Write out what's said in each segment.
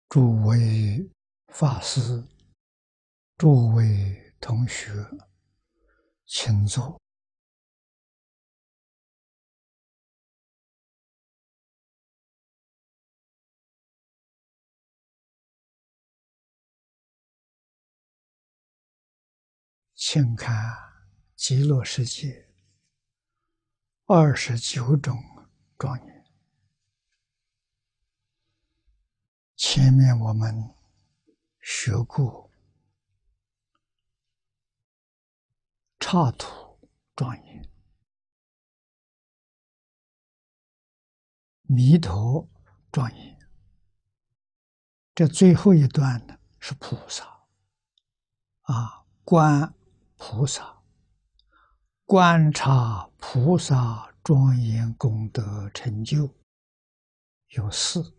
诸位法师、诸位同学，请坐。请看极乐世界29种庄严。前面我们学过刹土庄严、弥陀庄严，这最后一段呢是菩萨观菩萨，观察菩萨庄严功德成就有四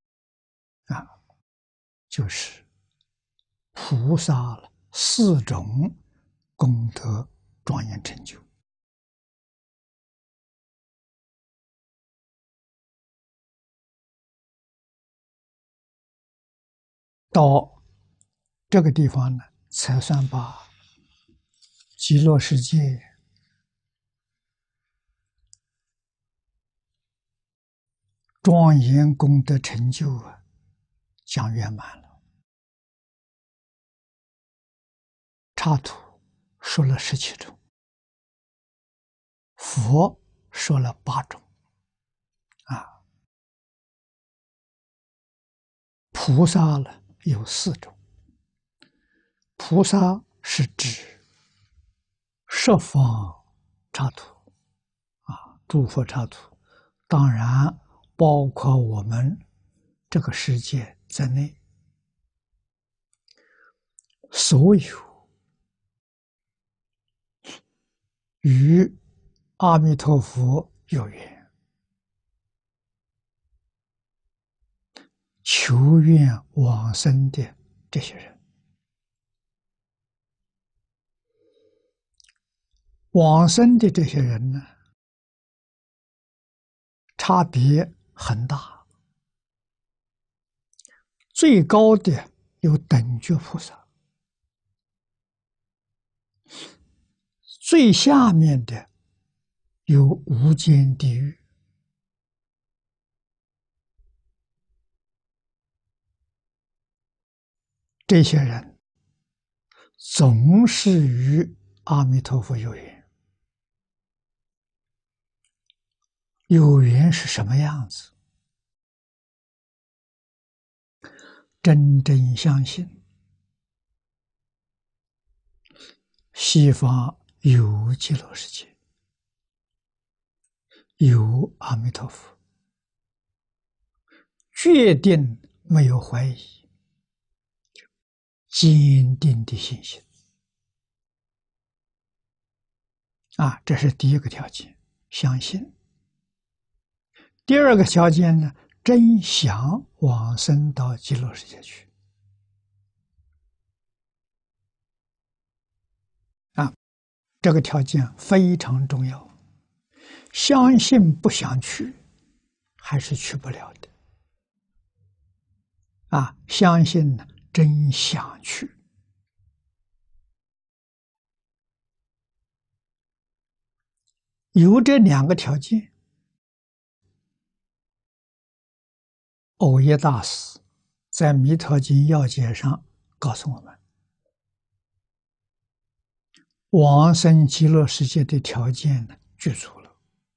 就是菩萨了4种功德庄严成就。到这个地方呢，才算把极乐世界庄严功德成就讲圆满了。刹土说了17种，佛说了8种菩萨呢有4种。菩萨是指十方刹土诸佛刹土，当然包括我们这个世界在内，所有与阿弥陀佛有缘、求愿往生的这些人。往生的这些人呢，差别很大。最高的有等觉菩萨，最下面的有无间地狱。这些人总是与阿弥陀佛有缘。有缘是什么样子？真正相信西方有极乐世界，有阿弥陀佛，决定没有怀疑，坚定的信心这是第一个条件，相信。第二个条件呢，真想往生到极乐世界去这个条件非常重要。相信不想去，还是去不了的相信呢，真想去。有这2个条件，耦耶大师在《弥陀经要解》上告诉我们，往生极乐世界的条件呢具足了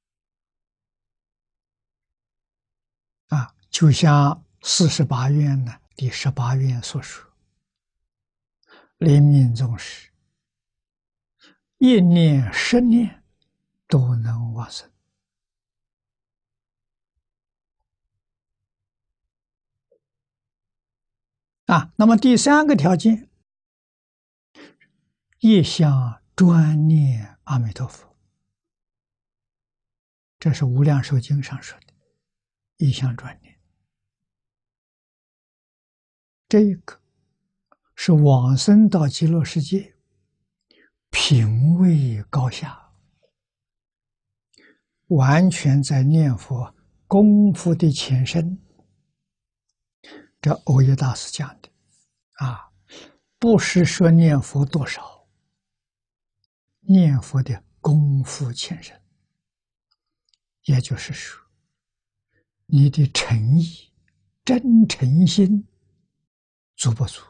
就像48愿呢第18愿所说，临命终时1念10念都能往生那么第3个条件，一向专念阿弥陀佛，这是《无量寿经》上说的，一向专念。这个是往生到极乐世界品位高下，完全在念佛功夫的前身， 这欧耶大师讲的啊，不是说念佛多少，念佛的功夫浅深，也就是说，你的诚意、真诚心足不足？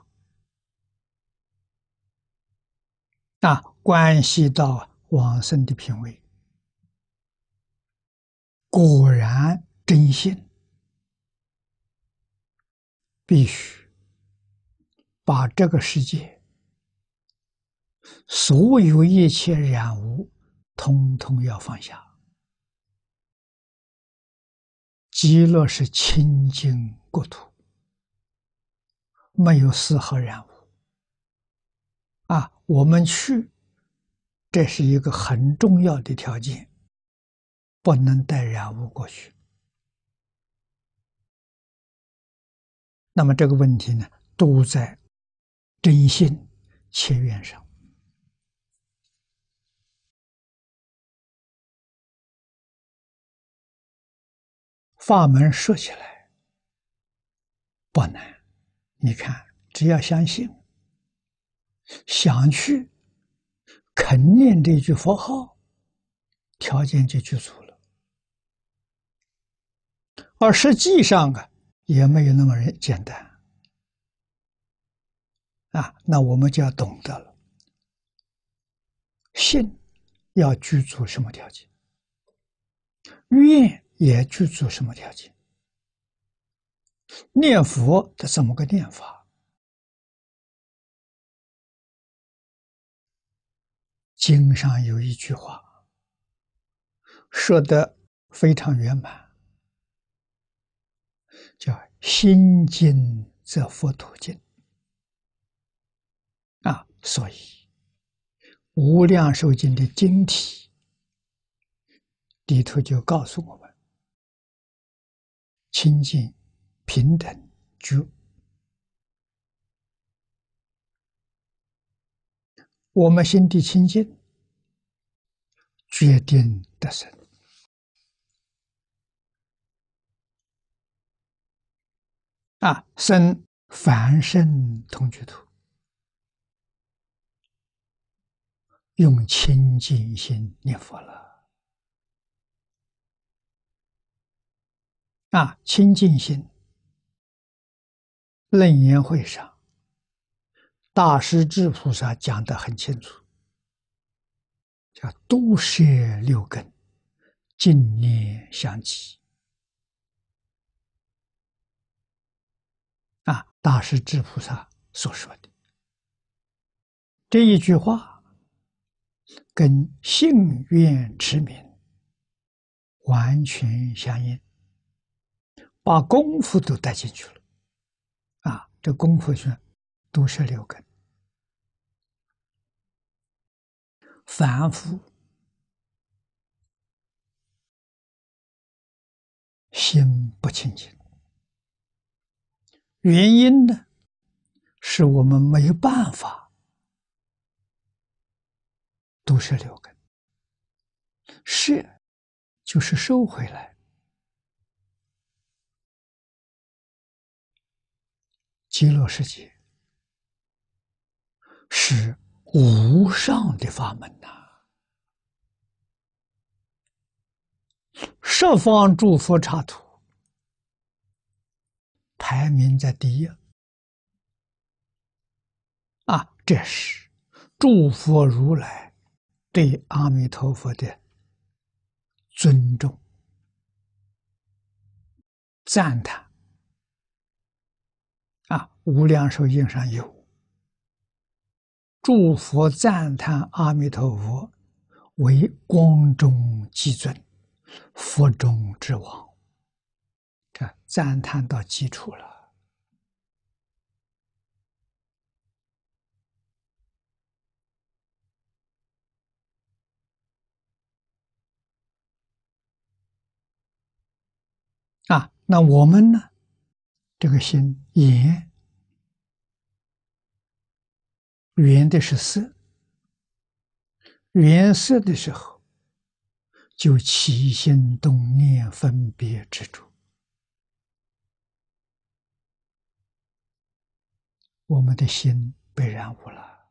那关系到往生的品位。果然真心，必须把这个世界所有一切染污，通通要放下。极乐是清净国土，没有丝毫染污。我们去，这是一个很重要的条件，不能带染污过去。那么这个问题呢，都在真心切愿上。法门说起来不难，你看，只要相信，想去，肯念这句佛号，条件就具足了。而实际上也没有那么简单。那我们就要懂得了，信要具足什么条件，愿也具足什么条件，念佛的怎么个念法？经上有一句话说得非常圆满，叫心经则佛土经。所以无量寿经的经题里头就告诉我们，清净平等觉，我们心地清净，决定得生。生凡圣同居土，用清净心念佛了。清净心，楞严会上大师智菩萨讲得很清楚，叫度摄六根，净念相继。大师智菩萨所说的这一句话，跟信愿持名完全相应，把功夫都带进去了。这功夫是度摄六根，凡夫心不清净，原因呢，是我们没有办法度摄六根，摄就是收回来。极乐世界是无上的法门十方诸佛刹土排名在第一。这是诸佛如来对阿弥陀佛的尊重、赞叹。无量寿经上有，诸佛赞叹阿弥陀佛为光中极尊，佛中之王。这赞叹到基础了。那我们呢？这个心眼缘的是色，缘色的时候，就起心动念分别执着。 我们的心被染污了。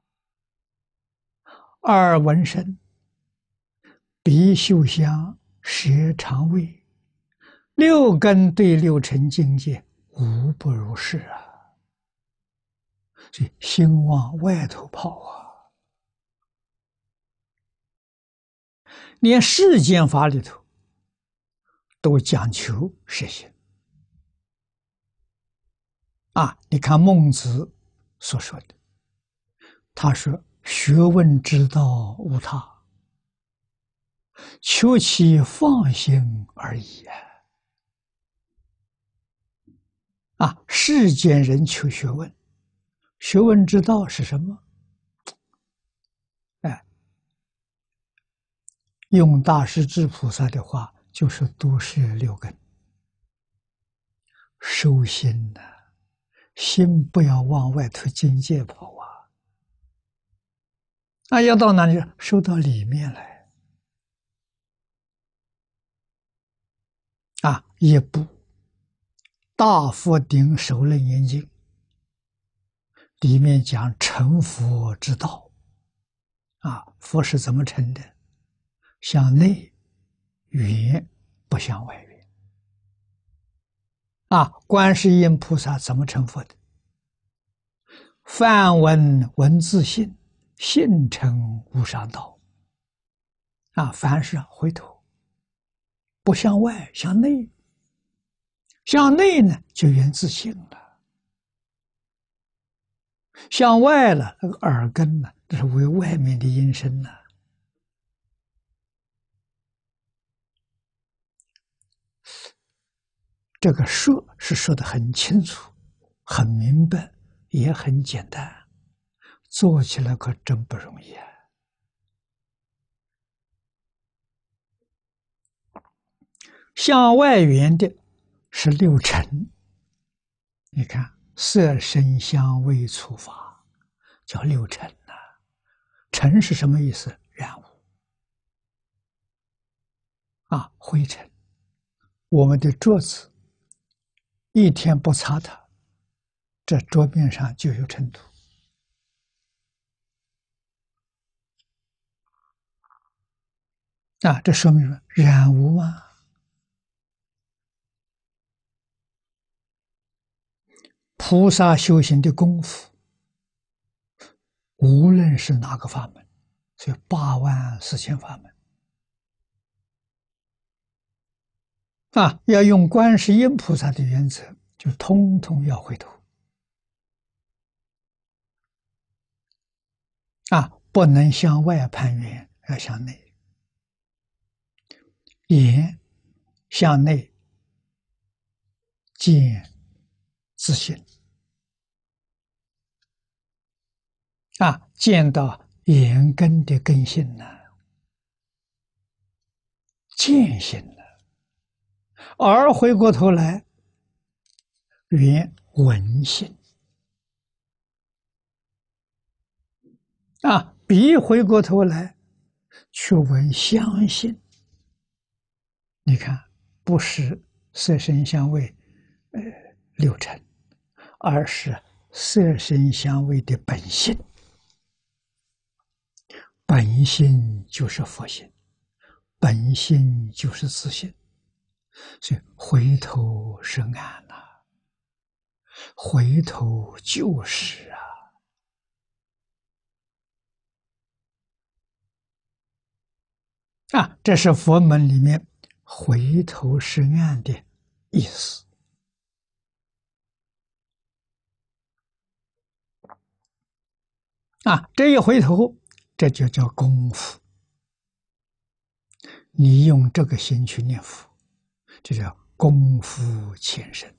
耳闻声，鼻嗅香，舌尝味，六根对六尘境界无不如是啊。所以心往外头跑啊，连世间法里头都讲求实行啊。你看孟子所说的，他说：“学问之道无他，求其放心而已啊。”啊，世间人求学问，学问之道是什么？哎，用大师智菩萨的话，就是都摄六根，收心呐、心不要往外头境界跑啊！那要到哪里？收到里面来啊！一部大佛顶首楞严经里面讲成佛之道啊，佛是怎么成的？向内圆，不向外圆啊。观世音菩萨怎么成佛的？梵文文自性，性成无上道啊。凡是回头，不向外，向内。向内呢，就圆自性了；向外了，那个耳根呢，这是为外面的音声呢。这个说是说的很清楚、很明白，也很简单，做起来可真不容易啊！向外圆的是六尘，你看色声香味触法叫六尘呐、尘是什么意思？染污啊，灰尘。我们的桌子一天不擦它，这桌面上就有尘土啊，这说明了染污吗？菩萨修行的功夫，无论是哪个法门，所以84000法门啊，要用观世音菩萨的原则，就通通要回头啊，不能向外攀缘，要向内，眼向内见自性啊，见到眼根的根性呢，见性了，而回过头来缘闻性啊，鼻回过头来去闻香性。你看，不是色声香味六尘，而是色声香味的本性。本性就是佛性，本性就是自性，所以回头是岸呐、回头就是啊，这是佛门里面回头是岸的意思啊。这一回头，这就叫功夫。你用这个心去念佛，这叫功夫前身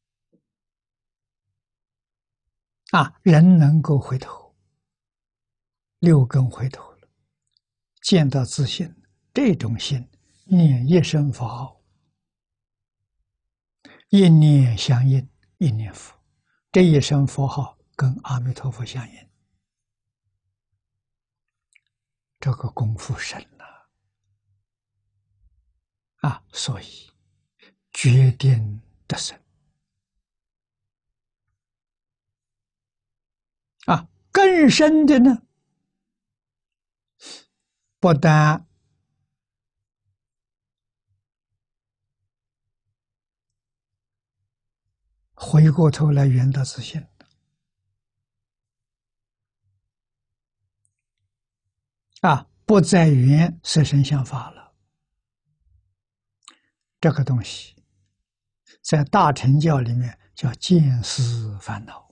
啊。人能够回头，六根回头了，见到自信，这种心念一声佛号，一念相应，一念佛，这一声佛号跟阿弥陀佛相应，这个功夫深了啊。所以决定得胜更深的呢，不但回过头来圆到自信不再圆色身相法了。这个东西在大乘教里面叫见思烦恼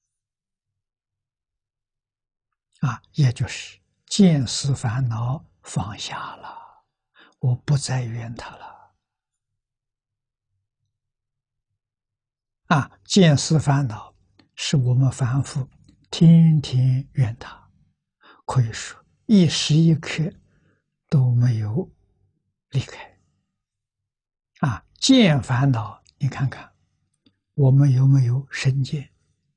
也就是见思烦恼放下了，我不再怨它了见思烦恼是我们凡夫天天怨它，可以说一时一刻都没有离开见烦恼，你看看我们有没有身见、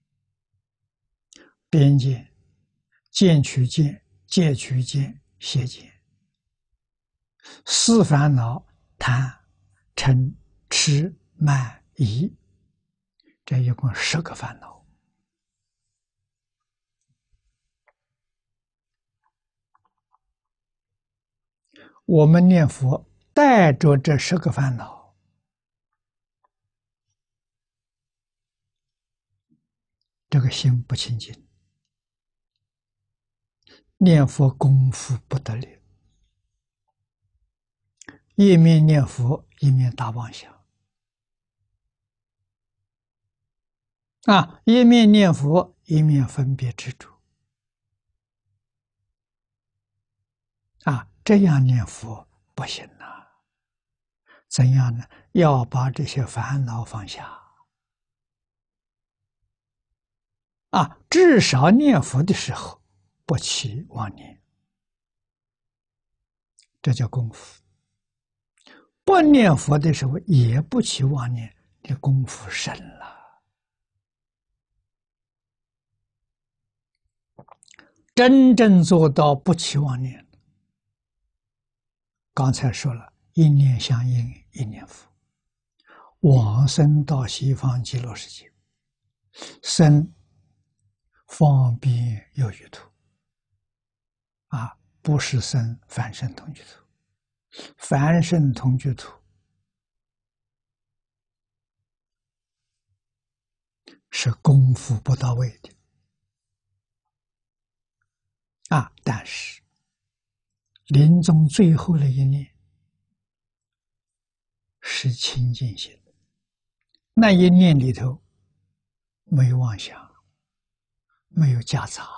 边见、见取见、戒取见、邪见？思烦恼贪、嗔、痴、慢、疑，这一共10个烦恼。我们念佛带着这10个烦恼，这个心不清净，念佛功夫不得了。一面念佛，一面打妄想一面念佛，一面分别执着这样念佛不行怎样呢？要把这些烦恼放下至少念佛的时候不起妄念，这叫功夫。不念佛的时候也不起妄念，这功夫深了。真正做到不起妄念，刚才说了，一念相应一念佛，往生到西方极乐世界，生方便有余土不是生凡圣同居土。凡圣同居土是功夫不到位的但是临终最后的一念是清净心，那一念里头没有妄想，没有夹杂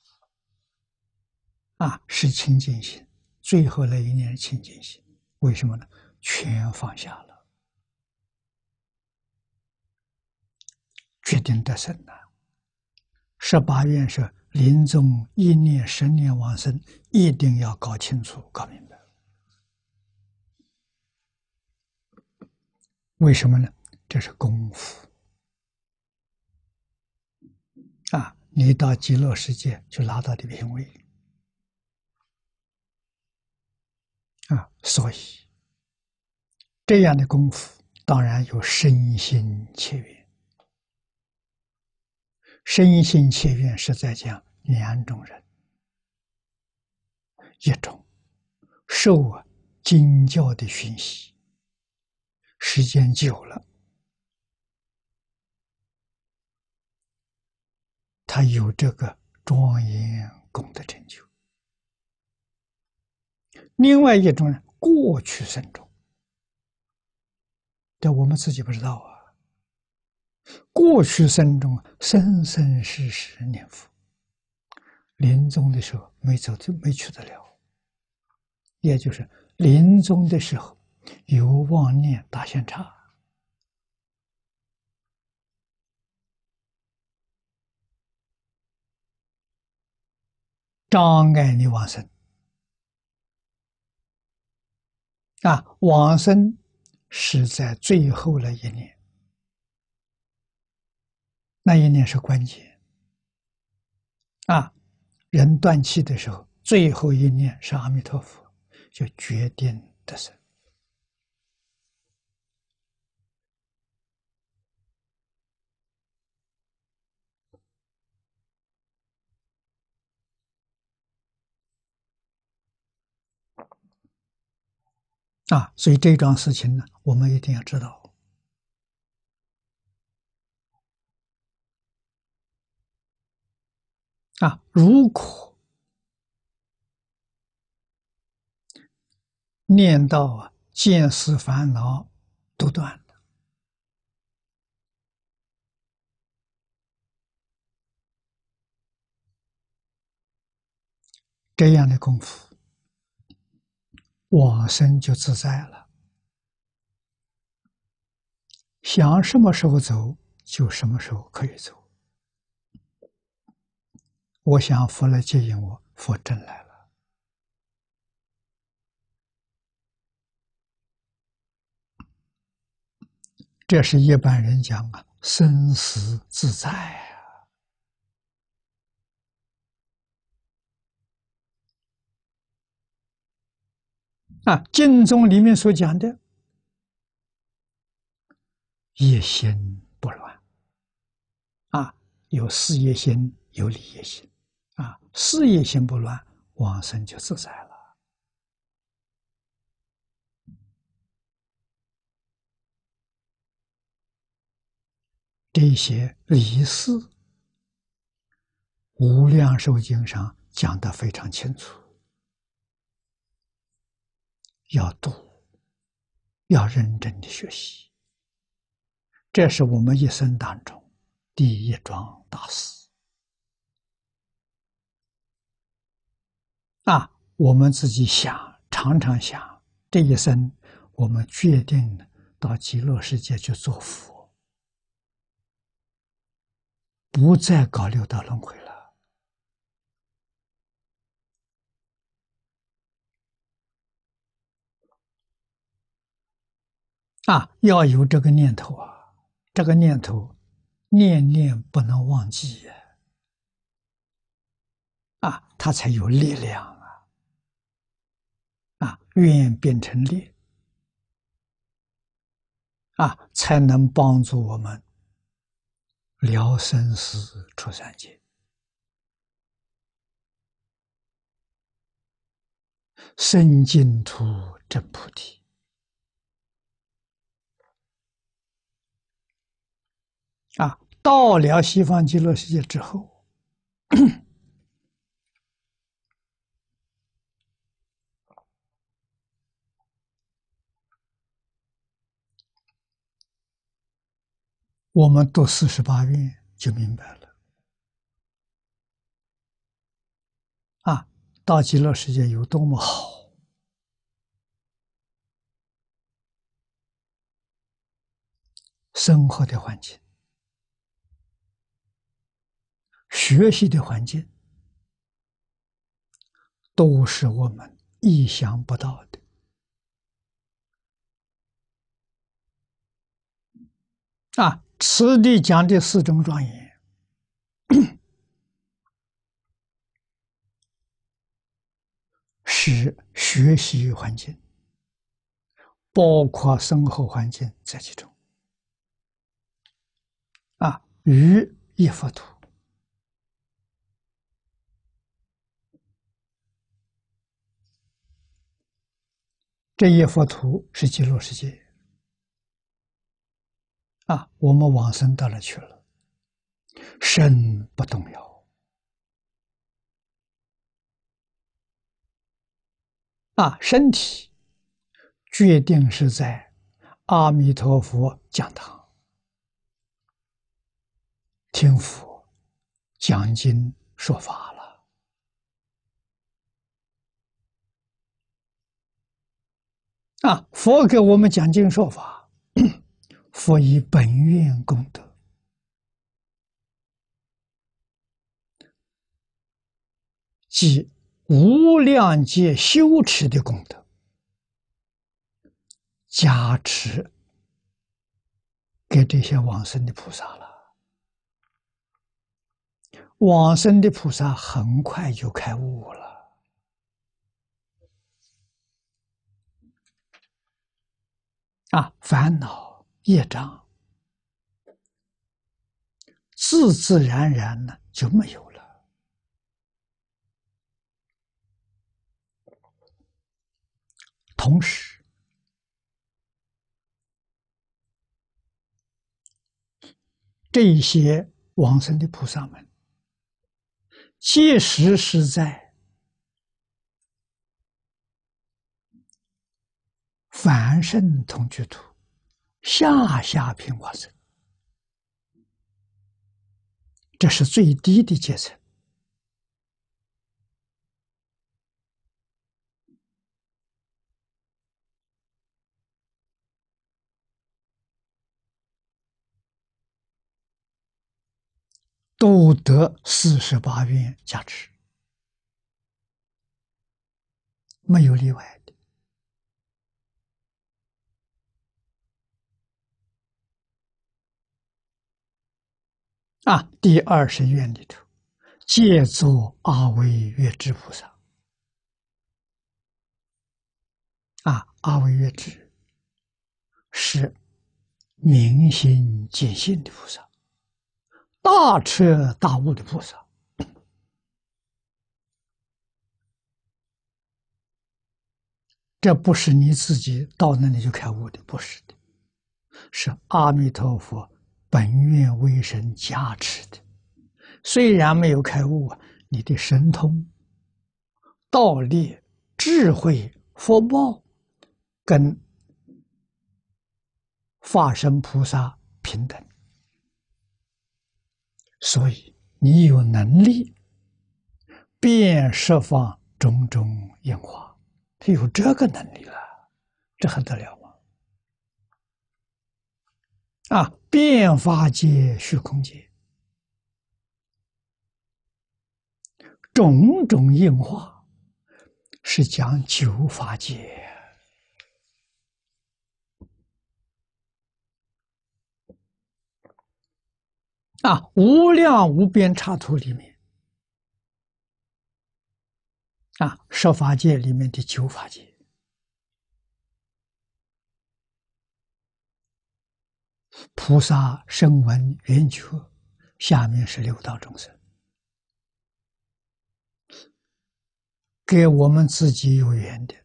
是清净心。最后那一念清净心，为什么呢？全放下了，决定得生18愿是临终一念10念往生，一定要搞清楚搞明白。为什么呢？这是功夫你到极乐世界就拿到的品位所以这样的功夫当然有身心切愿。身心切愿是在讲2种人，一种受经教的熏习，时间久了，他有这个庄严功德成就。另外一种人，过去生中，这我们自己不知道过去生中生生世世念佛，临终的时候没去得了，也就是临终的时候有妄念打线叉，障碍你往生往生是在最后的一年，那一年是关键人断气的时候，最后一念是阿弥陀佛，就决定得生。 所以这桩事情呢，我们一定要知道如果念到见思烦恼都断了，这样的功夫，往生就自在了。想什么时候走，就什么时候可以走。我想佛来接引我，佛真来了。这是一般人讲生死自在经中里面所讲的业心不乱有事业心，有理业心事业心不乱，往生就自在了。这些理事，无量寿经上讲得非常清楚，要读，要认真的学习，这是我们一生当中第一桩大事我们自己想，常常想，这一生我们决定到极乐世界去做佛，不再搞六道轮回了要有这个念头这个念头念念不能忘记它才有力量愿变成力才能帮助我们了生死出三界，生净土证菩提到了西方极乐世界之后我们读48愿就明白了到极乐世界有多么好，生活的环境，学习的环境，都是我们意想不到的此地讲的四种庄严是学习环境，包括生活环境在其中于一佛土，这一佛土是极乐世界我们往生到了去了，身不动摇身体决定是在阿弥陀佛讲堂听佛讲经说法了佛给我们讲经说法，佛以本愿功德即无量劫修持的功德加持给这些往生的菩萨了，往生的菩萨很快就开悟了烦恼业障自自然然呢就没有了。同时这一些往生的菩萨们，即使是在凡圣同居土、下下品往生，这是最低的阶层。都得48愿加持，没有例外的。第20愿里头，皆作阿惟越致菩萨。阿惟越致是明心见性的菩萨，大彻大悟的菩萨。这不是你自己到那里就开悟的，不是的，是阿弥陀佛本愿威神加持的。虽然没有开悟，你的神通、道力、智慧、福报跟化身菩萨平等，所以你有能力遍十方种种因化，有这个能力了，这还得了吗？遍法界、虚空界，种种因化是讲九法界。无量无边刹土里面，十法界里面的九法界，菩萨声闻缘觉，下面是六道众生，给我们自己有缘的。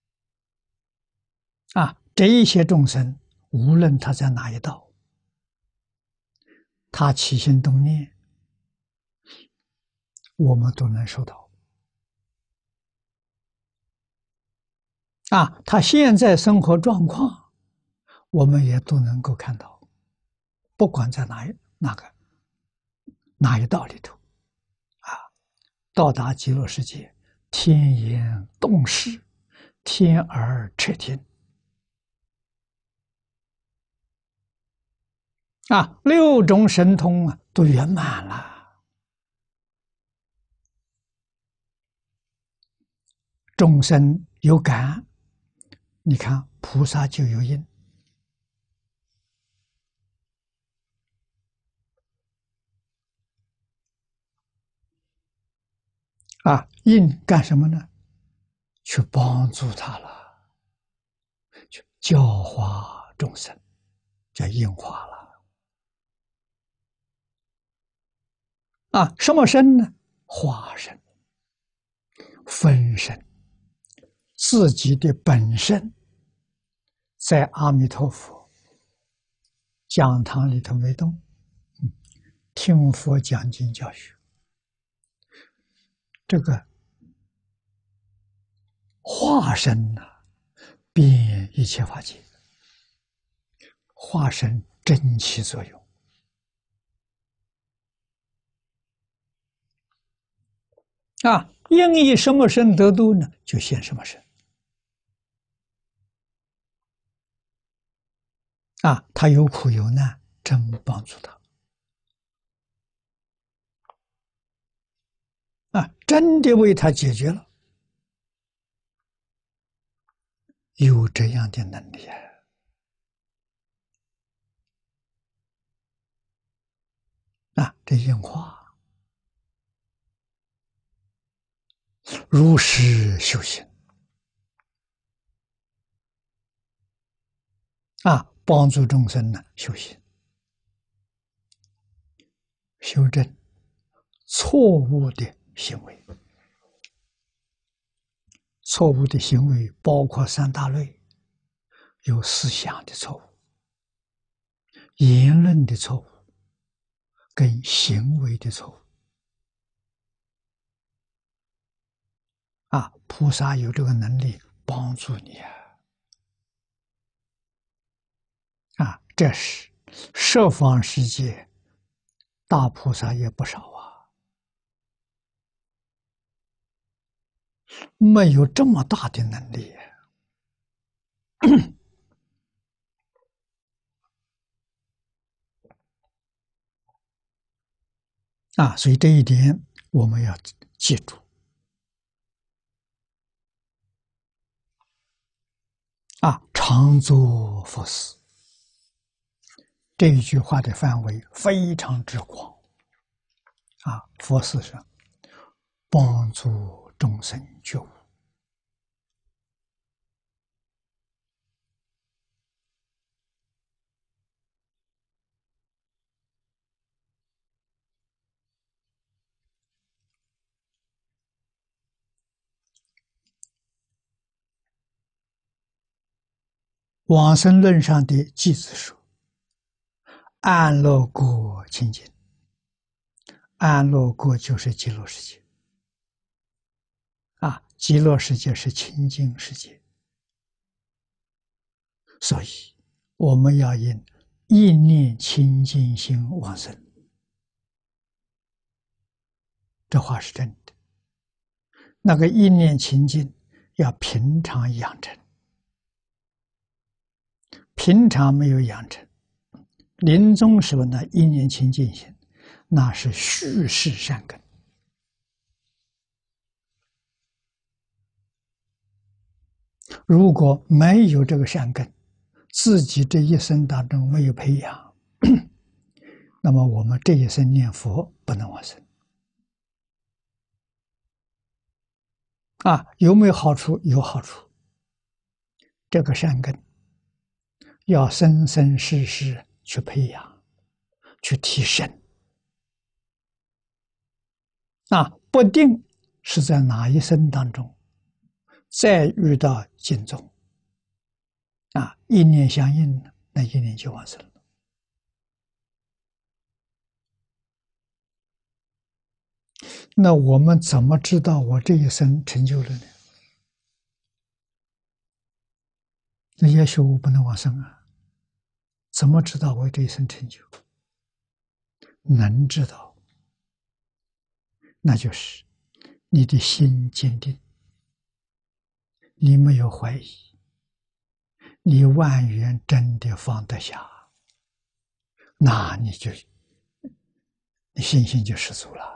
这一些众生，无论他在哪一道，他起心动念，我们都能收到。他现在生活状况，我们也都能够看到，不管在哪一道里头，到达极乐世界，天眼洞视，天耳彻听，六种神通都圆满了。众生有感，你看菩萨就有因。因干什么呢？去帮助他了，去教化众生，叫因化了。什么身呢？化身、分身，自己的本身在阿弥陀佛讲堂里头没动，听佛讲经教学，这个化身遍一切法界，化身真起作用。应以什么身得度呢？就现什么身。他有苦有难，真帮助他。真的为他解决了，有这样的能力这因化如实修行帮助众生修行，修正错误的行为。错误的行为包括三大类，有思想的错误、言论的错误、 跟行为的错误。菩萨有这个能力帮助你这是十方世界大菩萨也不少没有这么大的能力所以这一点我们要记住常作佛事，这一句话的范围非常之广佛事上帮助众生觉悟。往生论上的偈子说：“安乐国清净。”安乐国就是极乐世界极乐世界是清净世界，所以我们要以一念清净心往生。这话是真的。那个一念清净要平常养成，平常没有养成，临终时候那一念清净心，那是蓄势善根。如果没有这个善根，自己这一生当中没有培养，那么我们这一生念佛不能往生。有没有好处？有好处。这个善根要生生世世去培养，去提升。不定是在哪一生当中，再遇到经宗，一念相应，那一念就往生了。那我们怎么知道我这一生成就了呢？那也许我不能往生怎么知道我这一生成就？能知道，那就是你的心坚定，你没有怀疑，你万缘真的放得下，那你信心就十足了。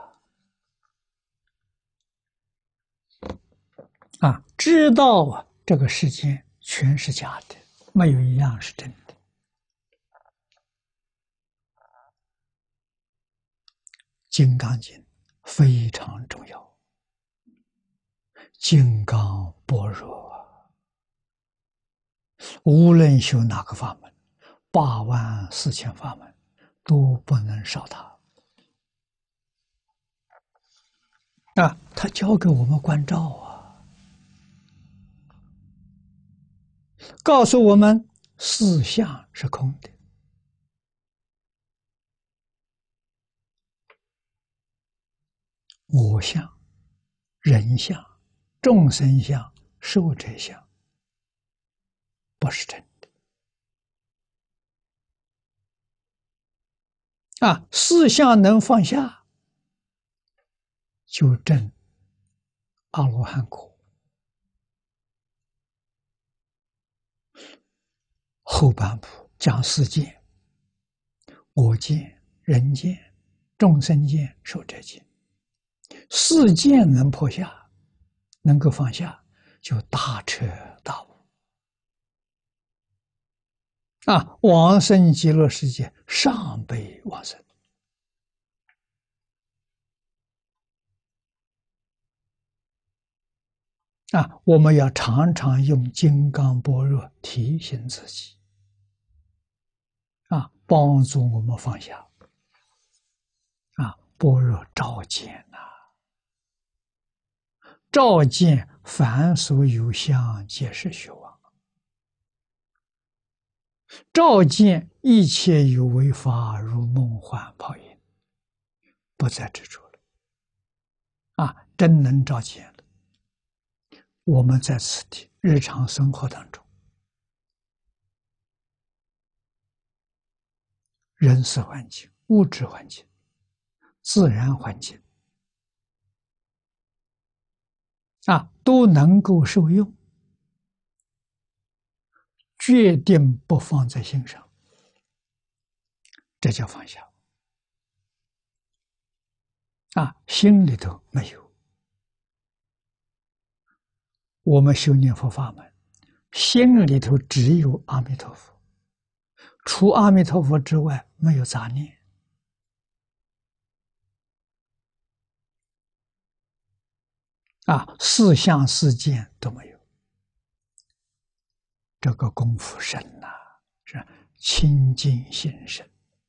知道这个世界全是假的，没有一样是真的。金刚经非常重要，金刚般若无论修哪个法门84000法门都不能少它他教给我们关照告诉我们四相是空的，我相、人相、众生相、寿者相不是真的四相能放下，就证阿罗汉果。后半部讲四见：我见、人见、众生见、寿者见。四见能破下，能够放下，就大彻大悟往生极乐世界，上辈往生我们要常常用金刚般若提醒自己帮助我们放下般若照见照见凡所有相，皆是虚妄；照见一切有为法，如梦幻泡影不再执着了，真能照见了。我们在此地日常生活当中，人事环境、物质环境、自然环境都能够受用，决定不放在心上，这叫放下。心里头没有。我们修念佛法门，心里头只有阿弥陀佛，除阿弥陀佛之外没有杂念。四相四见都没有，这个功夫深呐，是清净心深。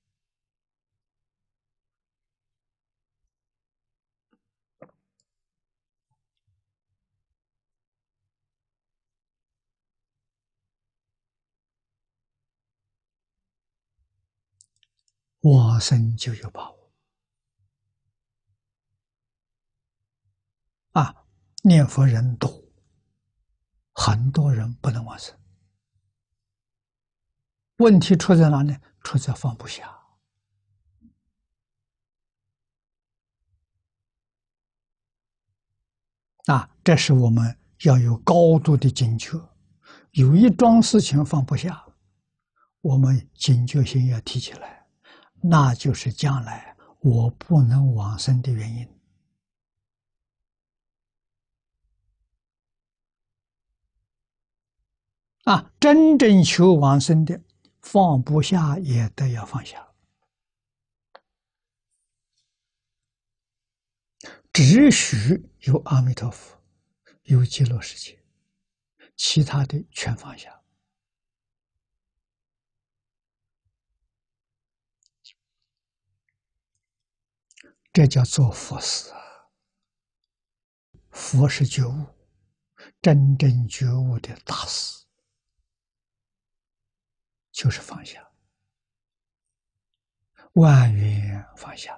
往生就有把握念佛人多，很多人不能往生。问题出在哪里？出在放不下。这是我们要有高度的警觉。有一桩事情放不下，我们警觉心要提起来，那就是将来我不能往生的原因。真正求往生的，放不下也得要放下。只许有阿弥陀佛，有极乐世界，其他的全放下。这叫做佛事。佛是觉悟，真正觉悟的大事就是放下，万缘放下。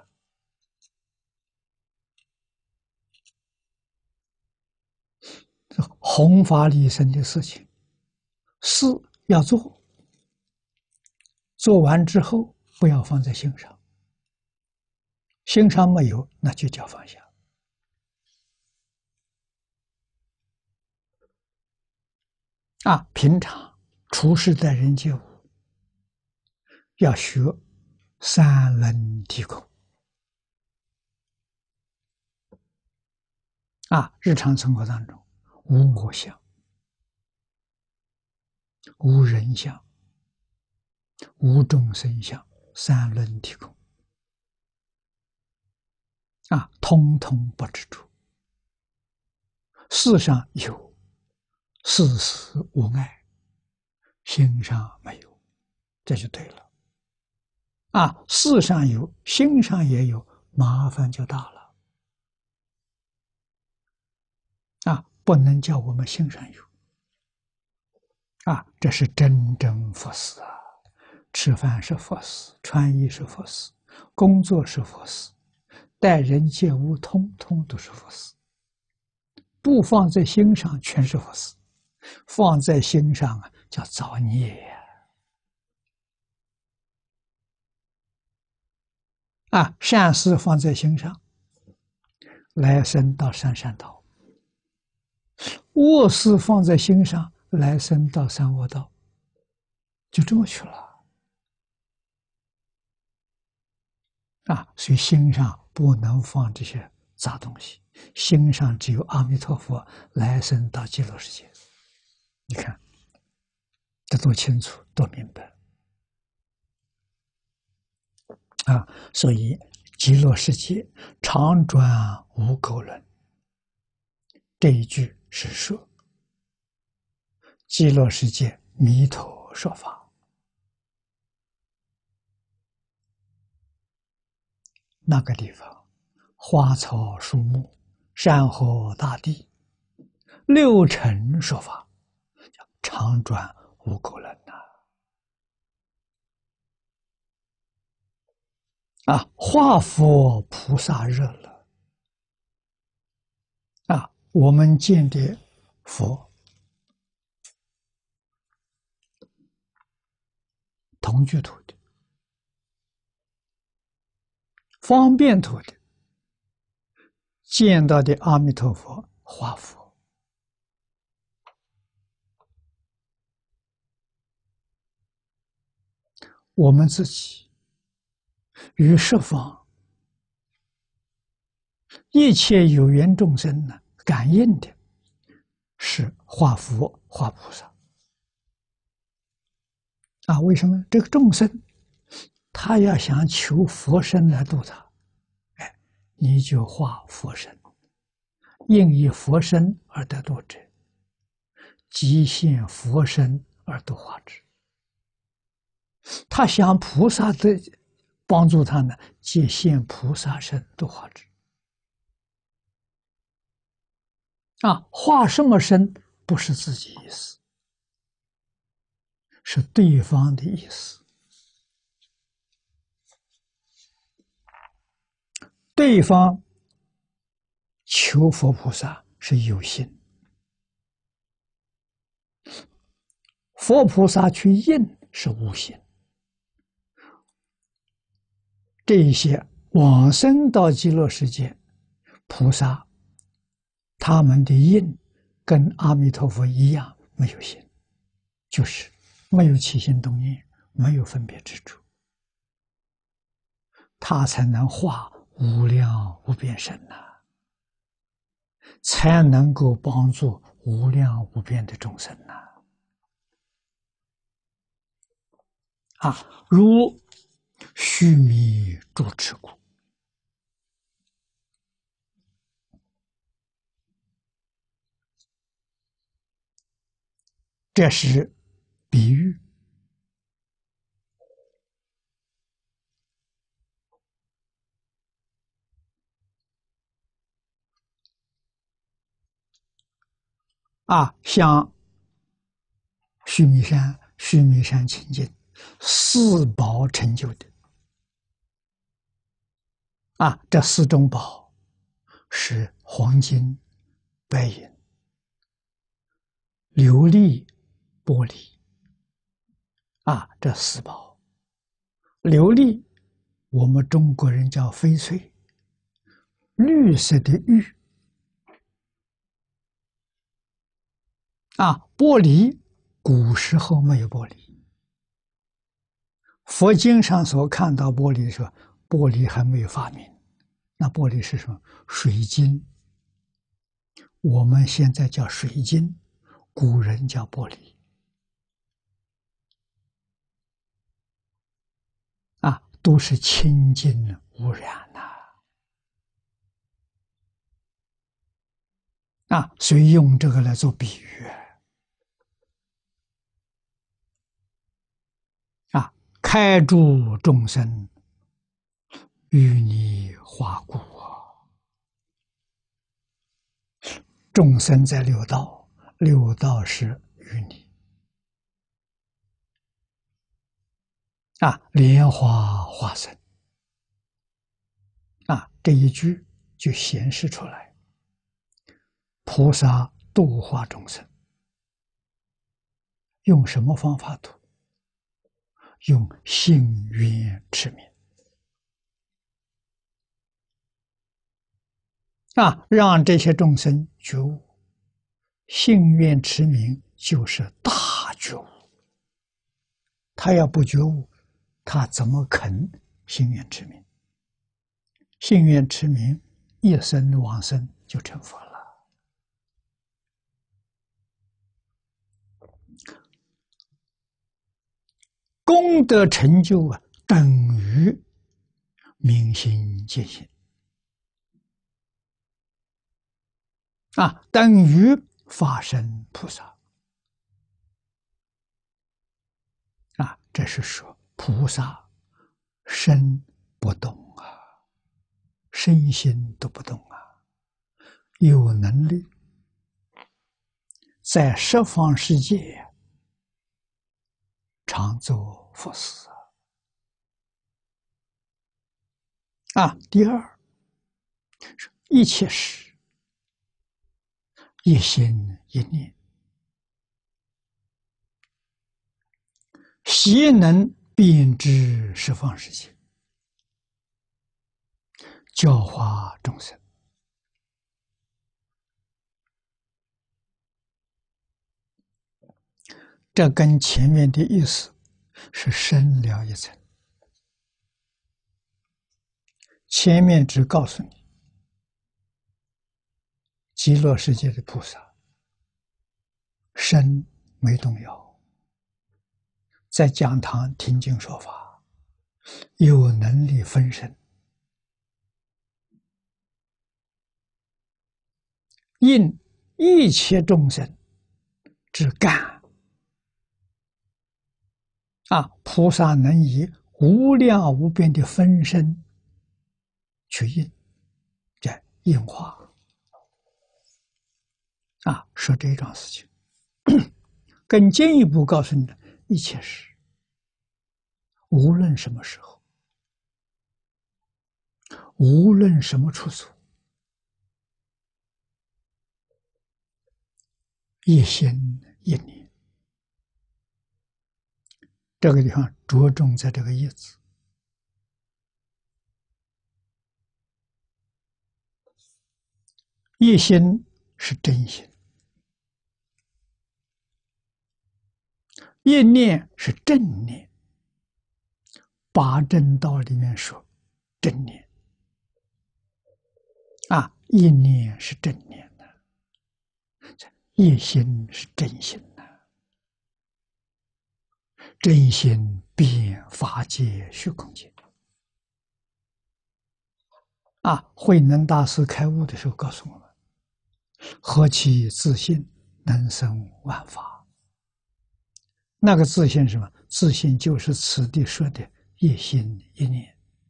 弘法利生的事情，事要做，做完之后不要放在心上，心上没有，那就叫放下。平常处事待人接物，要学三轮体空。日常生活当中，无我相，无人相，无众生相，三轮体空。通通不执着。事上有，事事无碍，心上没有，这就对了。事上有，心上也有，麻烦就大了。不能叫我们心上有。这是真正佛事。吃饭是佛事，穿衣是佛事，工作是佛事，待人接物通通都是佛事。不放在心上全是佛事，放在心上叫造孽善事放在心上，来生到三善道；恶事放在心上，来生到三恶道，就这么去了。所以心上不能放这些杂东西，心上只有阿弥陀佛，来生到极乐世界。你看，这多清楚，多明白所以极乐世界常转无垢轮，这一句是说极乐世界弥陀说法，那个地方花草树木、山河大地，六尘说法，叫常转无垢轮化佛菩萨热了我们见的佛，同居土的、方便土的，见到的阿弥陀佛化佛，我们自己与十方一切有缘众生呢，感应的是化佛、化菩萨为什么这个众生他要想求佛身来度他，你就化佛身，应以佛身而得度者，即现佛身而度化之。他想菩萨的帮助他呢，即现菩萨身度化之。化什么身不是自己意思，是对方的意思。对方求佛菩萨是有心，佛菩萨去应是无心。这一些往生到极乐世界菩萨，他们的应跟阿弥陀佛一样，没有心，就是没有起心动念，没有分别之处，他才能化无量无边身才能够帮助无量无边的众生如须弥住持故。这是比喻像须弥山清净四宝成就的这四种宝是黄金、白银、琉璃、玻璃这四宝。琉璃我们中国人叫翡翠，绿色的玉玻璃古时候没有玻璃，佛经上所看到玻璃的时候，玻璃还没有发明。那玻璃是什么？水晶，我们现在叫水晶，古人叫玻璃都是清净无染所以用这个来做比喻开诸众生，与你化故众生在六道，六道是与你莲花化身这一句就显示出来，菩萨度化众生用什么方法度？用信愿持名让这些众生觉悟。信愿持名就是大觉悟，他要不觉悟，他怎么肯信愿持名？信愿持名，一生往生就成佛了。功德成就等于明心见性等于法身菩萨这是说菩萨身不动身心都不动有能力在十方世界常做佛事第二是一切事一心一念，悉能遍知十方世界，教化众生。这跟前面的意思是深了一层。前面只告诉你，极乐世界的菩萨身没动摇，在讲堂听经说法，有能力分身，应一切众生之感。菩萨能以无量无边的分身去应，这应化说这一桩事情。更进一步告诉你的一切事，无论什么时候，无论什么处所，一心一念。这个地方着重在这个一字。一心是真心，一念是正念。八正道里面说正念一念是正念的，一心是真心的，真心遍法界虚空界。慧能大师开悟的时候告诉我们：何其自信，能生万法。那个自信是什么？自信就是此地说的一心一念。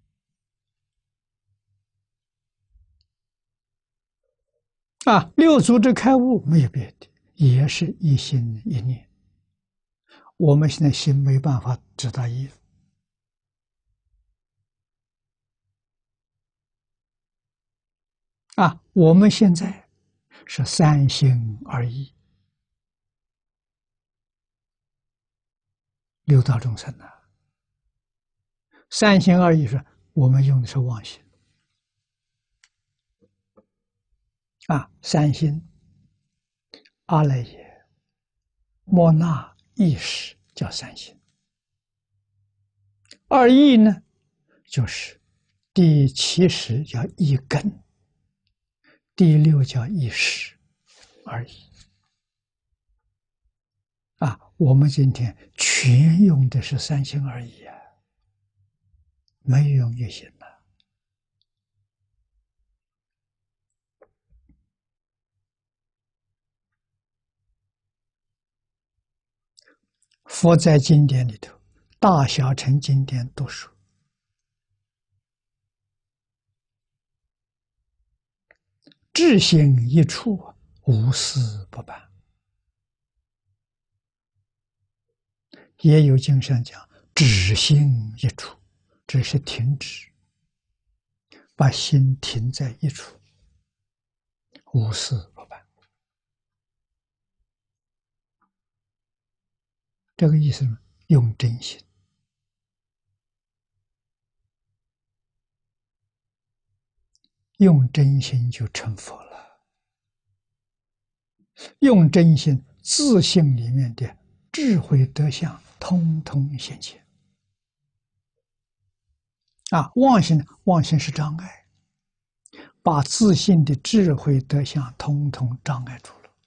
六祖之开悟没有别的，也是一心一念。我们现在心没办法知道意我们现在是三心二意，六道众生三心二意是我们用的是妄心三心阿赖耶、莫那、意识叫三心，二意呢就是第70叫一根，第6叫一识而已我们今天全用的是三心二意没有用一心佛在经典里头，大小乘经典都说，至心一处，无事不办。也有经上讲，止心一处，只是停止，把心停在一处，无事不办。这个意思呢，用真心。用真心就成佛了。用真心，自性里面的智慧德相通通现前。妄心呢？妄心是障碍，把自性的智慧德相通通障碍住了，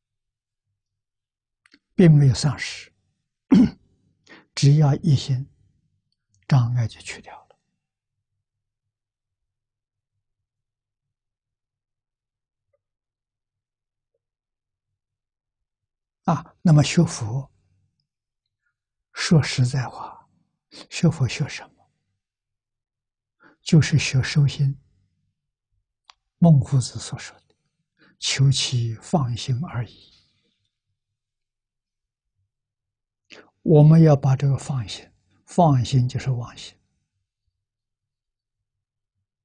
并没有丧失。只要一心，障碍就去掉了。那么学佛，说实在话，学佛学什么？就是学修心。孟夫子所说的“求其放心而已”。我们要把这个放心，放心就是妄心。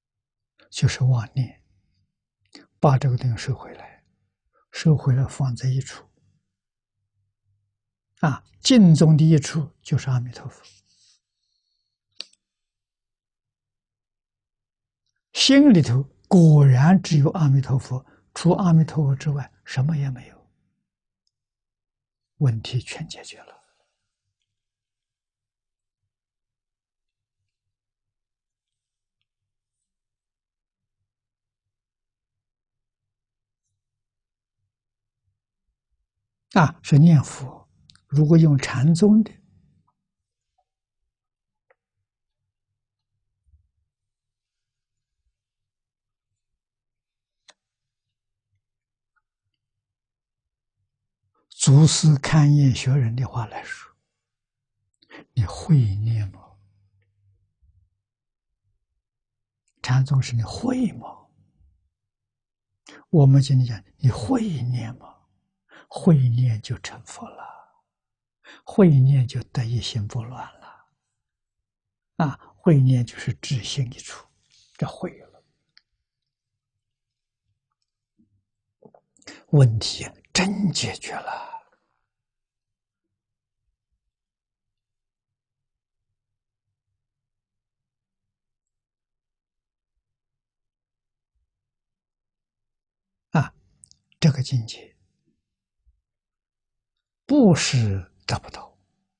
就是妄念，把这个东西收回来，收回来放在一处。净中的一处就是阿弥陀佛，心里头果然只有阿弥陀佛，除阿弥陀佛之外什么也没有，问题全解决了。是念佛。如果用禅宗的，祖师勘验学人的话来说，你会念吗？禅宗是你会吗？我们今天讲你会念吗？会念就成佛了，会念就得一心不乱了。会念就是知心一处，这会了，问题真解决了。这个境界不是得不到，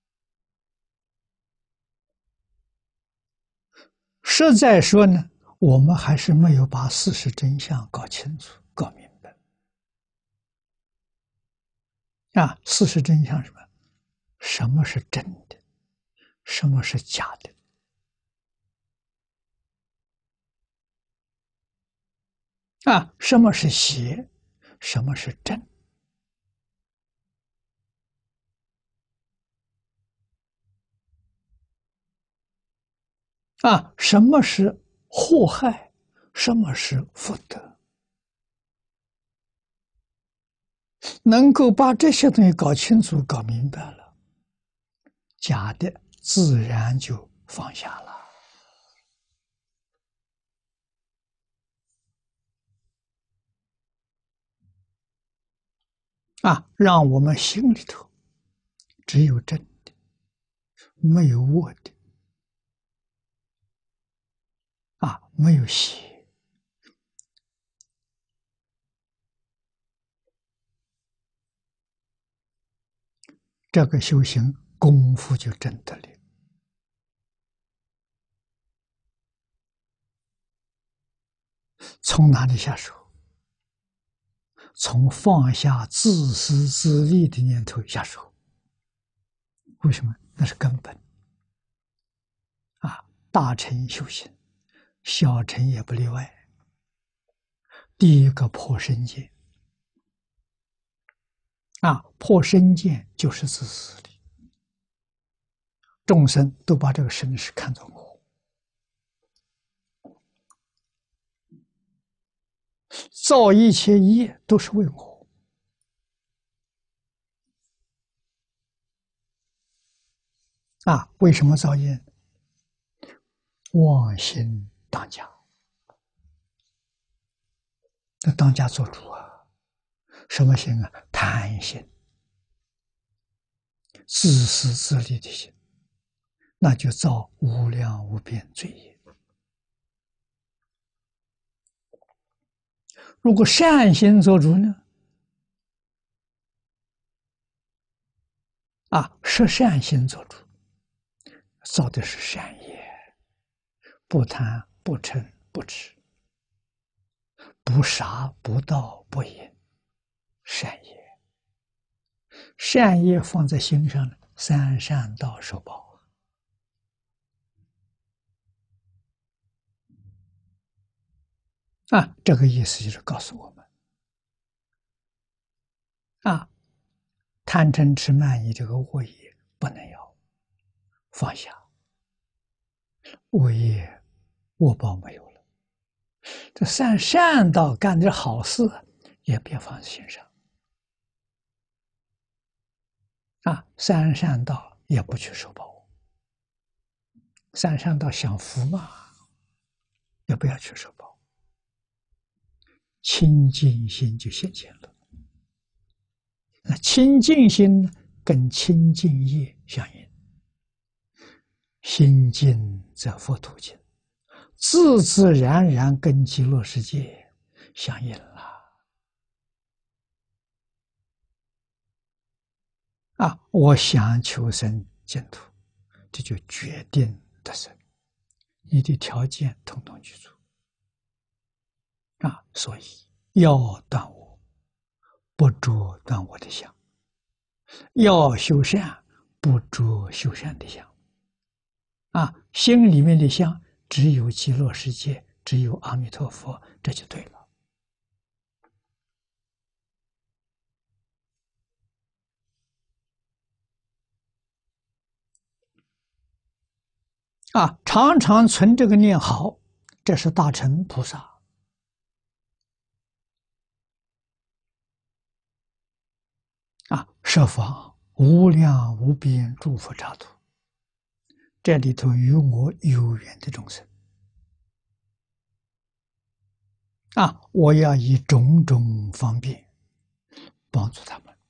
实在说呢，我们还是没有把事实真相搞清楚、搞明白。事实真相是什么？什么是真的？什么是假的？什么是邪？什么是正？什么是祸害？什么是福德？能够把这些东西搞清楚、搞明白了，假的自然就放下了。让我们心里头只有真的，没有恶的，没有邪。这个修行功夫就真的了。从哪里下手？从放下自私自利的念头下手。为什么？那是根本。大乘修行，小乘也不例外。第一个破身见。破身见就是自私的。众生都把这个身是看作我，造一切业都是为我。为什么造业？妄心当家，那当家做主什么心？贪心，自私自利的心，那就造无量无边罪业。如果善心做主呢？是善心做主，造的是善业，不贪不嗔不痴，不杀不盗不淫，善业。善业放在心上，三善道受报。这个意思就是告诉我们，贪嗔痴慢疑这个恶业不能要，放下，恶业恶报没有了。这善道干点好事也别放在心上。三善道也不去受报，三善道享福嘛，也不要去受报。 清净心就现前了。那清净心呢，跟清净业相应。心净则佛土净，自自然然跟极乐世界相应了。我想求生净土，这就决定得生。你的条件统统具足。所以要断我，不着断我的相；要修善，不着修善的相。心里面的相只有极乐世界，只有阿弥陀佛，这就对了。常常存这个念好，这是大乘菩萨。设法无量无边诸佛刹土，这里头与我有缘的众生，我要以种种方便帮助他们。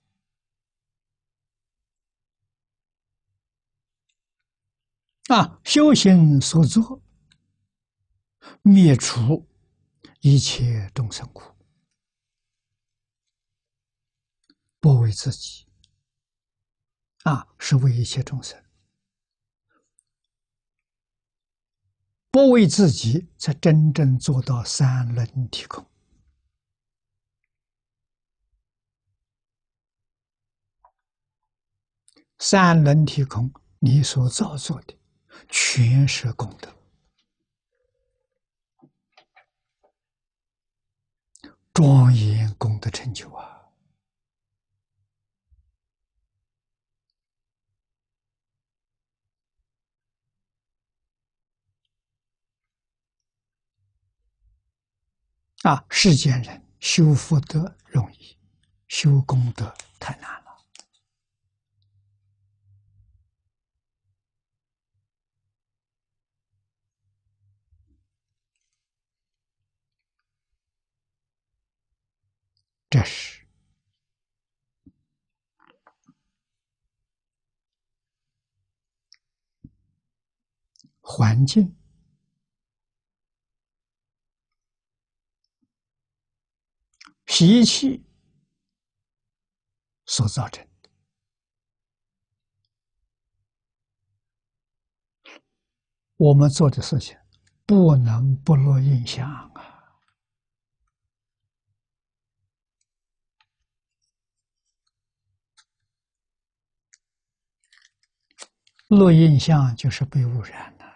修行所作，灭除一切众生苦，不为自己，是为一切众生。不为自己，才真正做到三轮体空。三轮体空，你所造作的全是功德，庄严功德成就啊！世间人修福德容易，修功德太难了。这是环境习气所造成的。我们做的事情不能不落印象啊！落印象就是被污染了。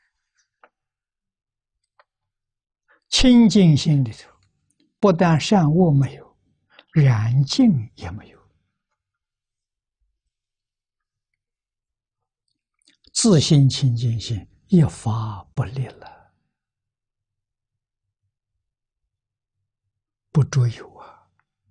清净心里头，不但善恶没有，染净也没有，自性清净心一发不立了，不着有啊！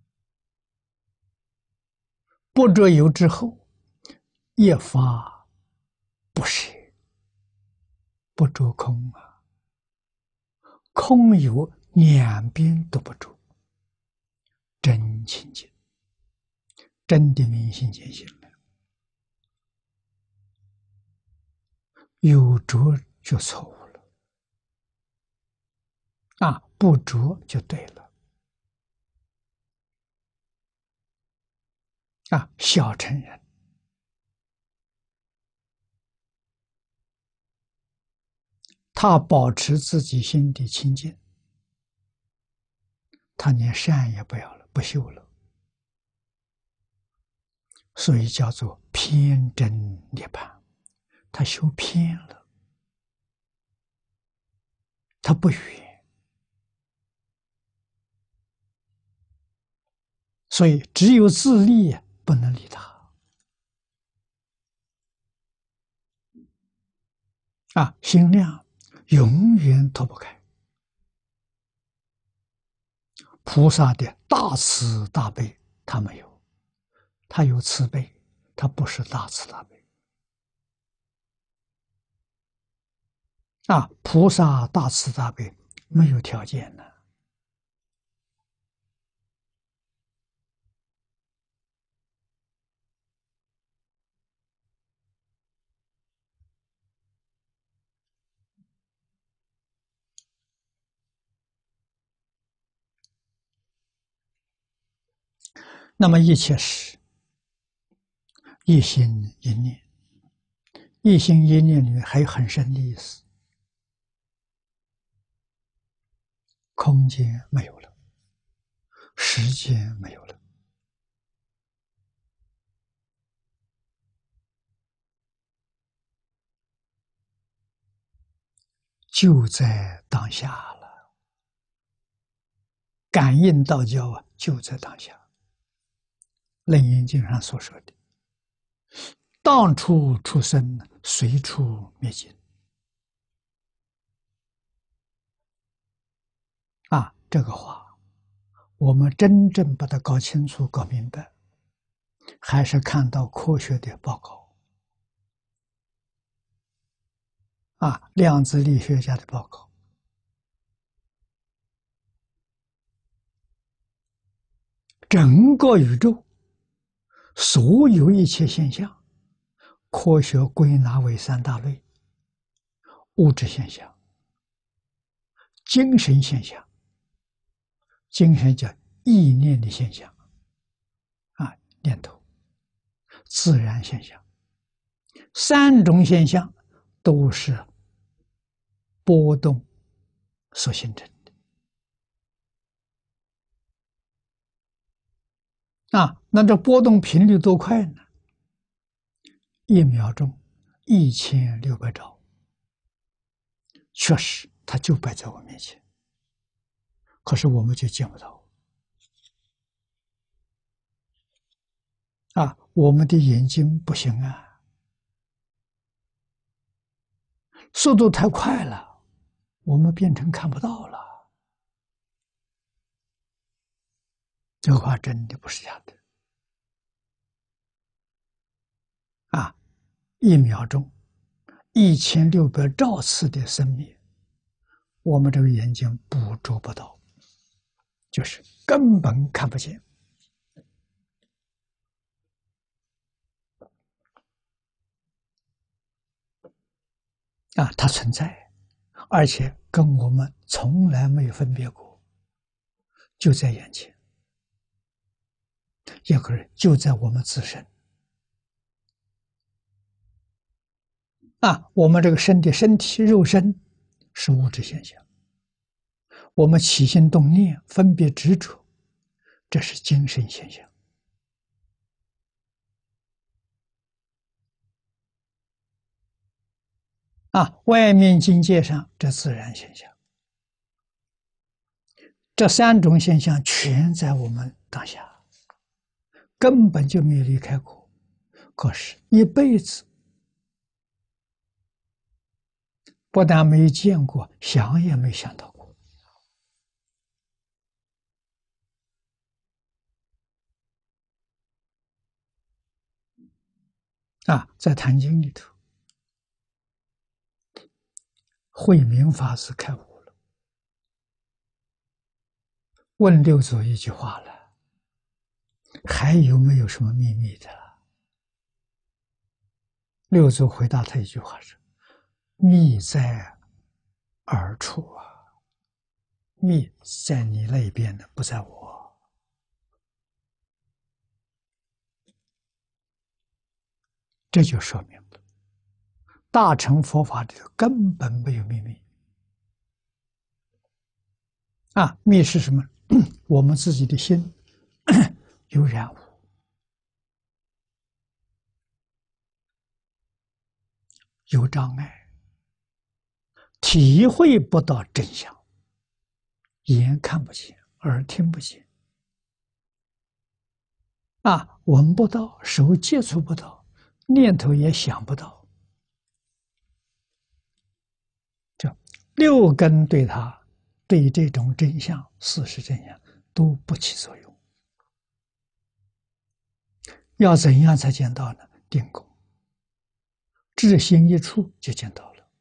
不着有之后，一发不舍，不着空啊！空有两边都不着，真清净，真的明心见性了。有着就错误了，不着就对了。小乘人，他保持自己心的清净，他连善也不要了，不修了，所以叫做偏真涅槃。他修偏了，他不远，所以只有自利，不能利他。心量永远脱不开菩萨的大慈大悲，他没有，他有慈悲，他不是大慈大悲。菩萨大慈大悲没有条件的， 那么一切事一心一念，一心一念里面还有很深的意思，空间没有了，时间没有了，就在当下了。感应道交啊，就在当下。楞严经上所说的“当处出生，随处灭尽”，这个话，我们真正把它搞清楚、搞明白，还是看到科学的报告，量子力学家的报告。整个宇宙所有一切现象，科学归纳为三大类：物质现象、精神现象，精神叫意念的现象，念头；自然现象。三种现象都是波动所形成的。那这波动频率多快呢？1秒钟1600兆，确实它就摆在我面前，可是我们就见不到。我们的眼睛不行速度太快了，我们变成看不到了。这话真的不是假的。1秒钟1600兆次的生灭，我们这个眼睛捕捉不到，就是根本看不见。它存在，而且跟我们从来没有分别过，就在眼前，也可是就在我们自身。我们这个身体肉身是物质现象，我们起心动念、分别执着，这是精神现象。外面境界上这自然现象，这三种现象全在我们当下，根本就没有离开过。可是，一辈子不但没有见过，想也没想到过。在《坛经》里头，慧明法师开悟了，问六祖一句话了：还有没有什么秘密的？六祖回答他一句话是：秘在耳处秘在你那边的，不在我。这就说明了大乘佛法里头根本没有秘密。密是什么？我们自己的心有染污，有障碍，体会不到真相，眼看不见，耳听不见，闻不到，手接触不到，念头也想不到，这六根对这种真相、事实真相都不起作用。要怎样才见到呢？定功，智心一处就见到了。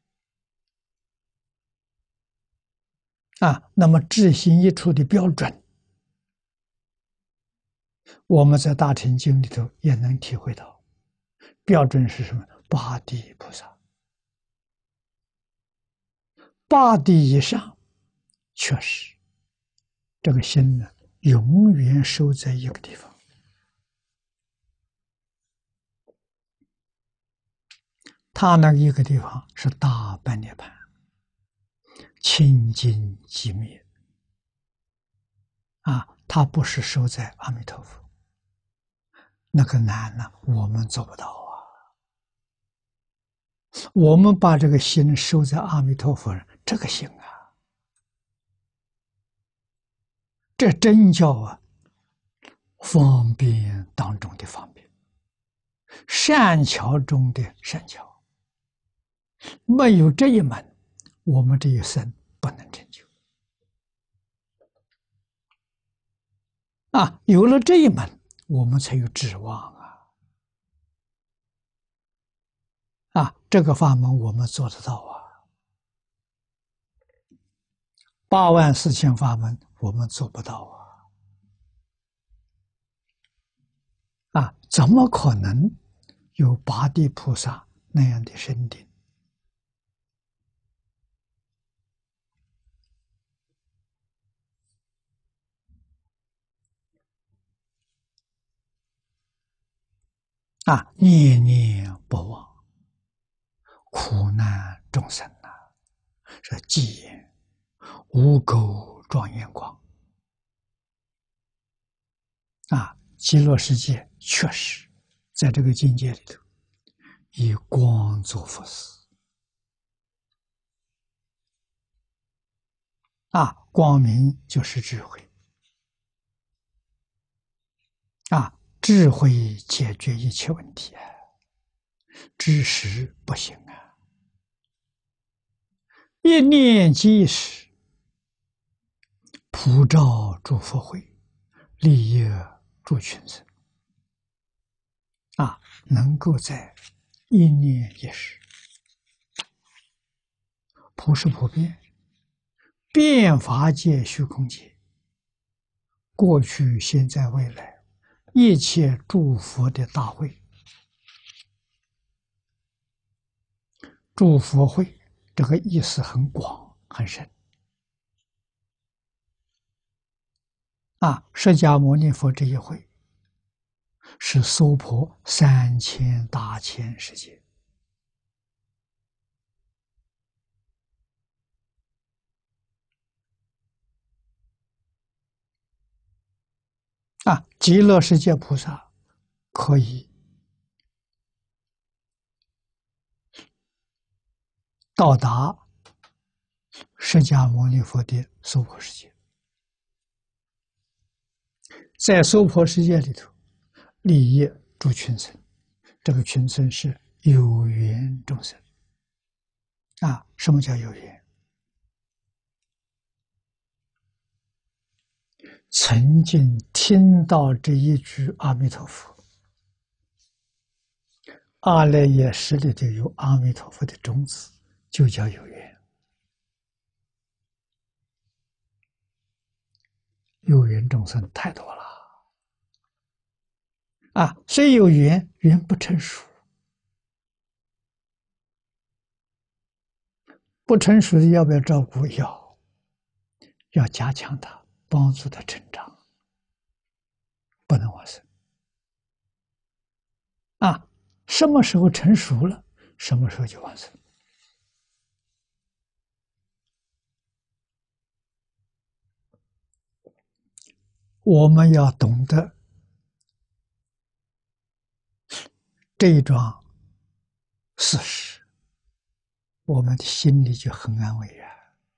那么智心一处的标准，我们在大乘经里头也能体会到，标准是什么？八地菩萨。八地以上，确实，这个心呢，永远收在一个地方。 他那一个地方是大般涅槃，清净寂灭啊，他不是收在阿弥陀佛，那个难呢，我们做不到啊。我们把这个心收在阿弥陀佛，这个心啊，这真叫啊方便当中的方便，善巧中的善巧。没有这一门，我们这一生不能成就啊！有了这一门，我们才有指望啊！这个法门我们做得到啊！84000法门我们做不到啊！怎么可能有八地菩萨那样的深定？啊，念念不忘，苦难众生是寂眼无垢庄严光啊！极乐世界确实在这个境界里头，以光做佛事啊，光明就是智慧啊，智慧解决一切问题啊，知识不行啊，一念即时，普照诸佛慧，利益诸群生啊，能够在一念一时，普是普遍，遍法界虚空界，过去现在未来一切诸佛的大会，诸佛会这个意思很广很深啊！释迦牟尼佛这一会是娑婆3000大千世界啊！极乐世界菩萨可以到达释迦牟尼佛的娑婆世界，在娑婆世界里头利益诸群生，这个群生是有缘众生啊！什么叫有缘？曾经听到这一句阿弥陀佛，阿赖耶识里头有阿弥陀佛的种子，就叫有缘。有缘众生太多了啊！虽有缘，缘不成熟，不成熟的要不要照顾？要加强它，帮助它成长，不能往生啊！什么时候成熟了，什么时候就往生。我们要懂得这一桩事实，我们的心里就很安慰啊！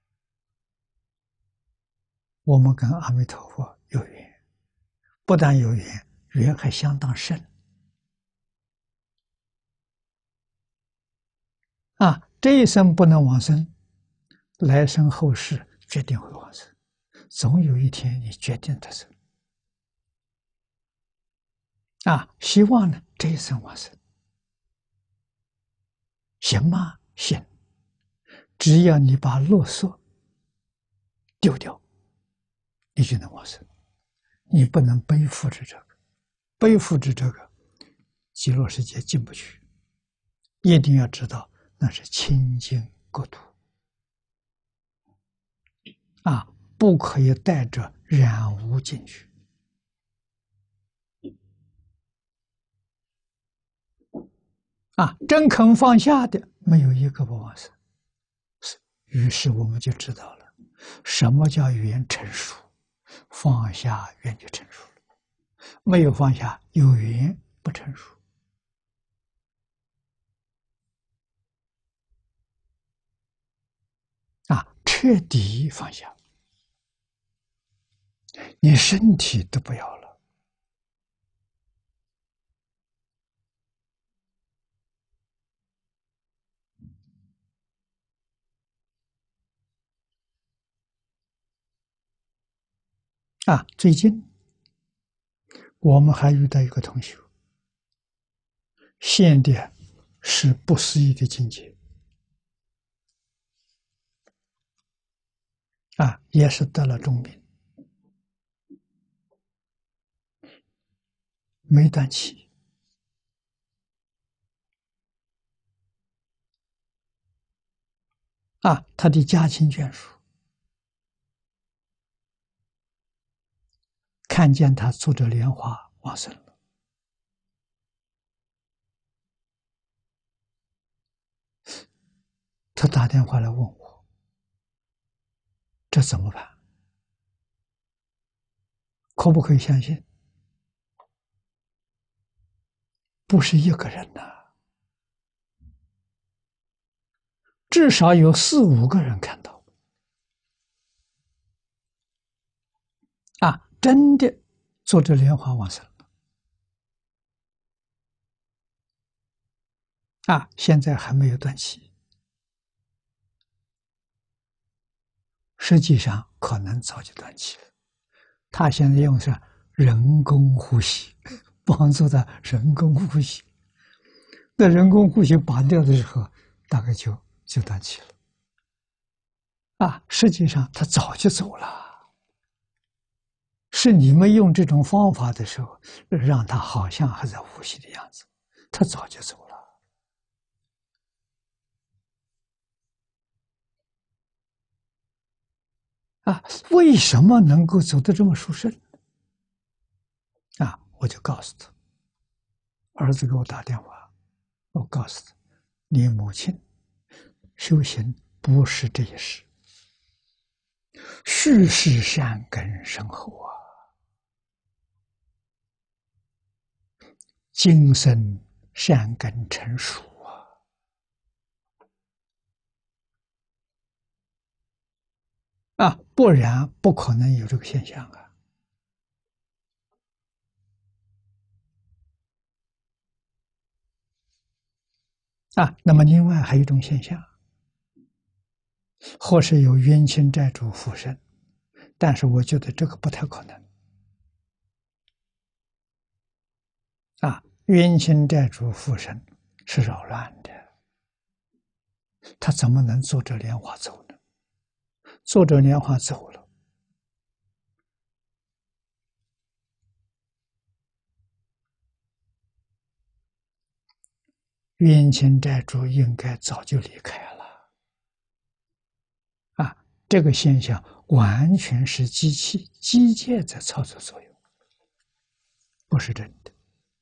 我们跟阿弥陀佛有缘，不但有缘，缘还相当深啊！这一生不能往生，来生后世决定会往生，总有一天你决定得生啊！希望呢这一生往生，行吗？行，只要你把啰嗦丢掉，你就能往生。你不能背负着这个，背负着这个，极乐世界进不去。一定要知道，那是清净国土啊，不可以带着染污进去。 真肯放下的没有一个不往生。于是我们就知道了，什么叫缘成熟，放下缘就成熟了，没有放下有缘不成熟。彻底放下，你身体都不要了。最近我们还遇到一个同学，现的是不思议的境界，也是得了重病，没断气，他的家亲眷属看见他坐着莲花往生了，他打电话来问我，这怎么办？可不可以相信？不是一个人呐，至少有4、5个人看到。真的坐着莲花往生了，现在还没有断气，实际上可能早就断气了。他现在用上人工呼吸，帮助他人工呼吸。那人工呼吸拔掉的时候，大概就断气了。实际上他早就走了。是你们用这种方法的时候，让他好像还在呼吸的样子，他早就走了。为什么能够走得这么殊胜？我就告诉他，儿子给我打电话，我告诉他，你母亲修行不是这一世，世世善根深厚今生善根成熟不然不可能有这个现象那么另外还有一种现象，或是有冤亲债主附身，但是我觉得这个不太可能冤亲债主附身是扰乱的，他怎么能坐着莲花走呢？坐着莲花走了，冤亲债主应该早就离开了这个现象完全是机械在操作作用，不是真的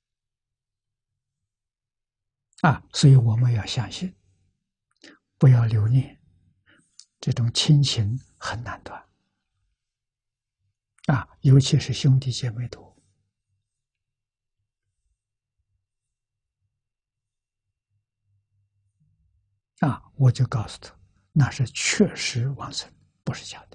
所以我们要相信，不要留念，这种亲情很难断尤其是兄弟姐妹多我就告诉他，那是确实往生，不是假的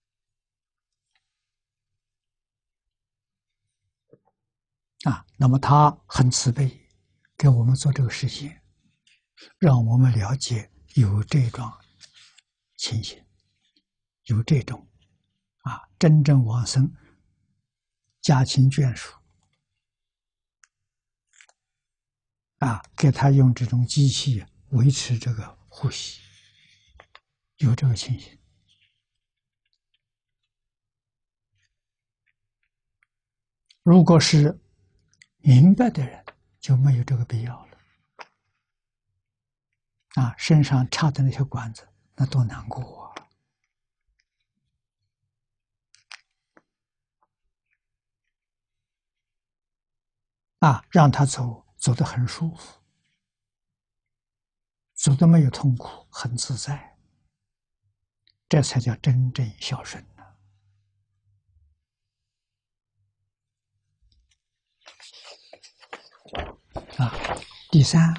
那么他很慈悲，给我们做这个实验，让我们了解有这种情形，有这种真正往生家亲眷属给他用这种机器维持这个呼吸，有这个情形。如果是明白的人，就没有这个必要了身上插的那些管子，那多难过让他走得很舒服做的没有痛苦，很自在，这才叫真正孝顺呢。啊，第三，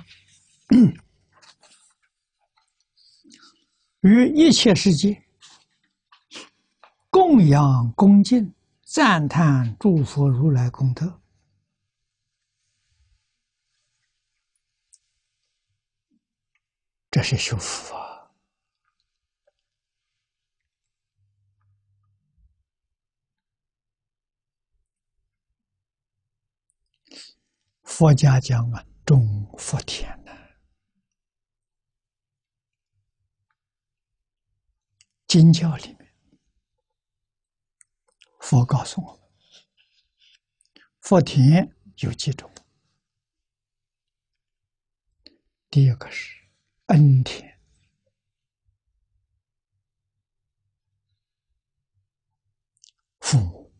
于一切世界供养恭敬赞叹诸佛如来功德，这是修福啊。佛家讲啊，种福田呢。经教里面，佛告诉我们，福田有几种？第一个是恩田，父母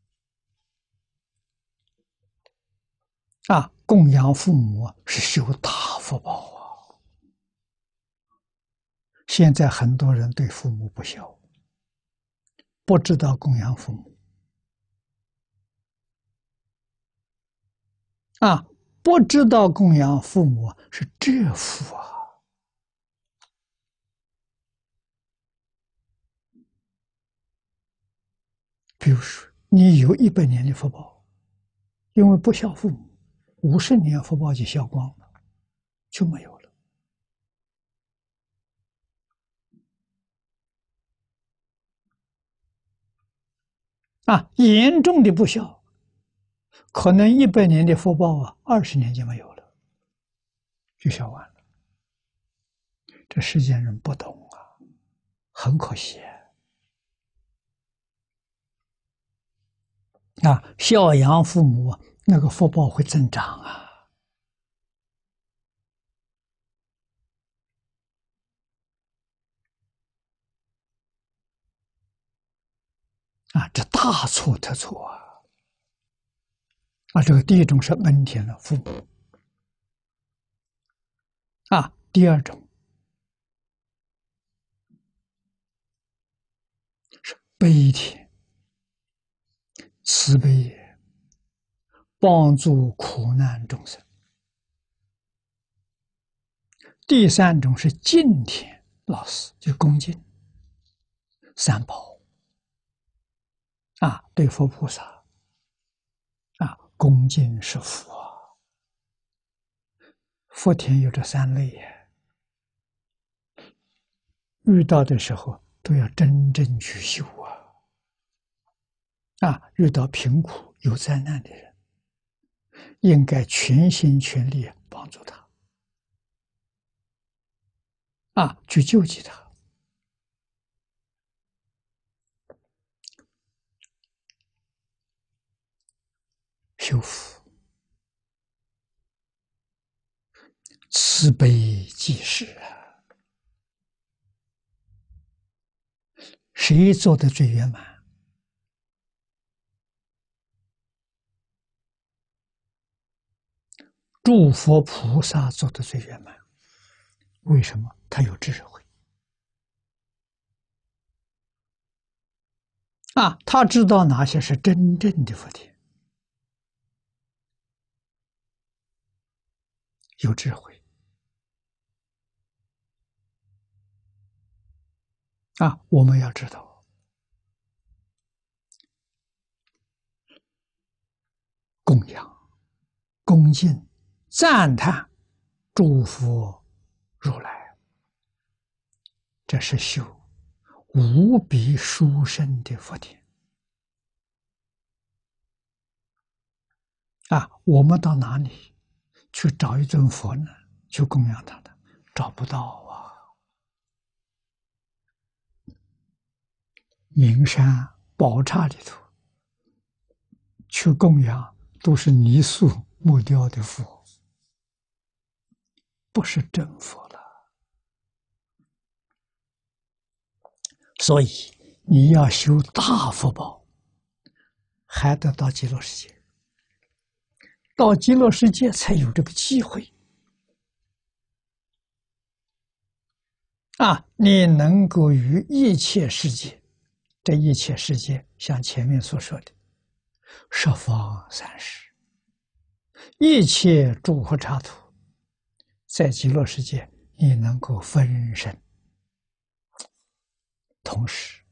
啊，供养父母是修大福报啊。现在很多人对父母不孝，不知道供养父母啊，不知道供养父母是折福啊。比如说，你有100年的福报，因为不孝父母，50年福报就消光了，就没有了。啊，严重的不孝，可能100年的福报啊，20年就没有了，就消完了。这世间人不懂啊，很可惜啊！孝养父母，那个福报会增长啊！啊，这大错特错啊！啊，这个第一种是恩田的父母啊，第二种是悲田，慈悲也，帮助苦难众生。第三种是敬田，老师就恭敬三宝啊，对佛菩萨啊，恭敬是福啊。福田有这3类呀，遇到的时候都要真正去修啊！啊，遇到贫苦有灾难的人，应该全心全力帮助他，啊，去救济他。修福，慈悲济世啊！谁做的最圆满？诸佛菩萨做的最圆满。为什么？他有智慧啊，他知道哪些是真正的福田，有智慧啊！我们要知道，供养、恭敬、赞叹、祝福如来，这是修无比殊胜的福田啊！我们到哪里去找一尊佛呢？去供养他的，找不到啊！名山宝刹里头去供养，都是泥塑木雕的佛，不是真佛了。所以你要修大福报，还得到极乐世界，到极乐世界才有这个机会你能够于一切世界，这一切世界像前面所说的十方三世，一切诸佛刹土，在极乐世界你能够分身，同时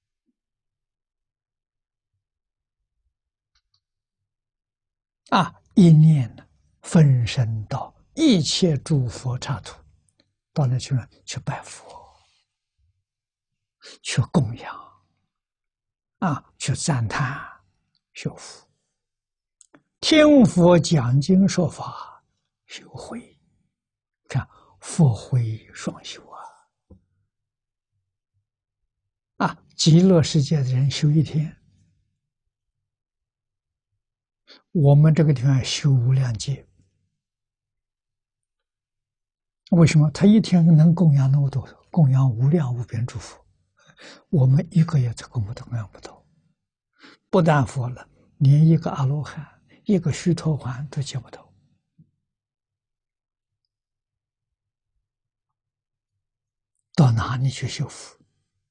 一念分身到一切诸佛刹土，到那去了，去拜佛，去供养，去赞叹修福，听佛讲经说法，修慧，看佛慧双修极乐世界的人修一天，我们这个地方修无量劫。为什么他一天能供养那么多，供养无量无边诸佛？我们一个也供养不到，不但佛了，连一个阿罗汉、一个须陀洹都接不到。到哪里去修福？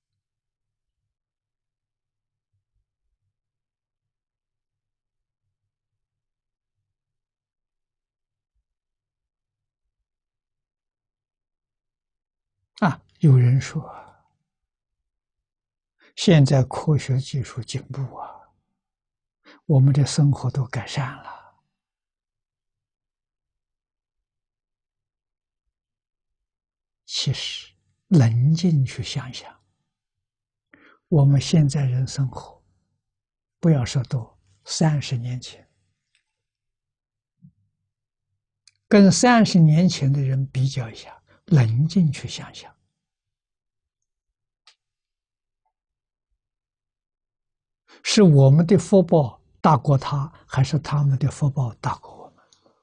有人说，现在科学技术进步我们的生活都改善了。其实，冷静去想想，我们现在人生活，不要说多，30年前，跟30年前的人比较一下，冷静去想想。是我们的福报大过他，还是他们的福报大过我们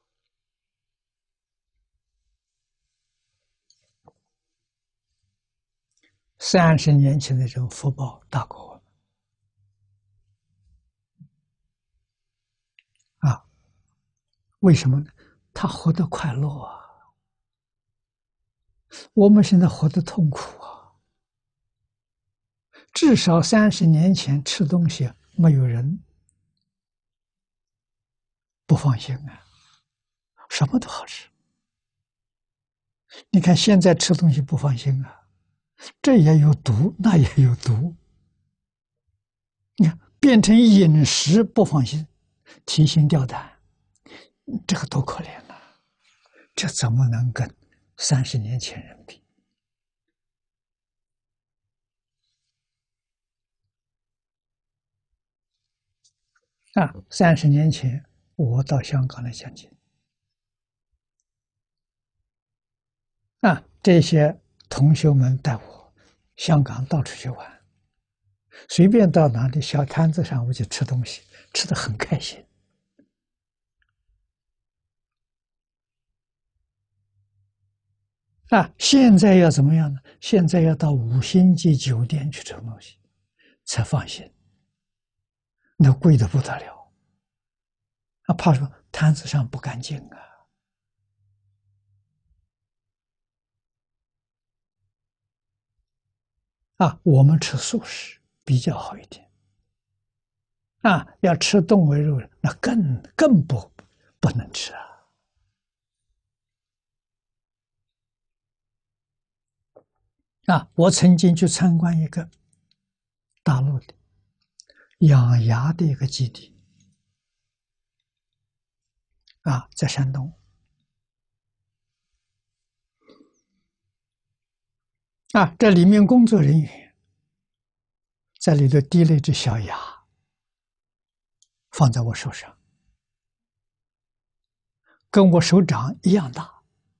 ？30年前的人福报大过我们为什么呢？他活得快乐我们现在活得痛苦至少30年前吃东西没有人不放心什么都好吃。你看现在吃东西不放心这也有毒，那也有毒。你看变成饮食不放心，提心吊胆，这个多可怜这怎么能跟30年前人比？30年前我到香港来讲经这些同学们带我香港到处去玩，随便到哪里小摊子上我就吃东西，吃得很开心。现在要怎么样呢？现在要到5星级酒店去吃东西才放心，那贵得不得了怕说摊子上不干净我们吃素食比较好一点要吃动物肉那更不能吃我曾经去参观一个大陆的养鸭的一个基地在山东这里面工作人员在里头滴了一只小鸭，放在我手上，跟我手掌一样大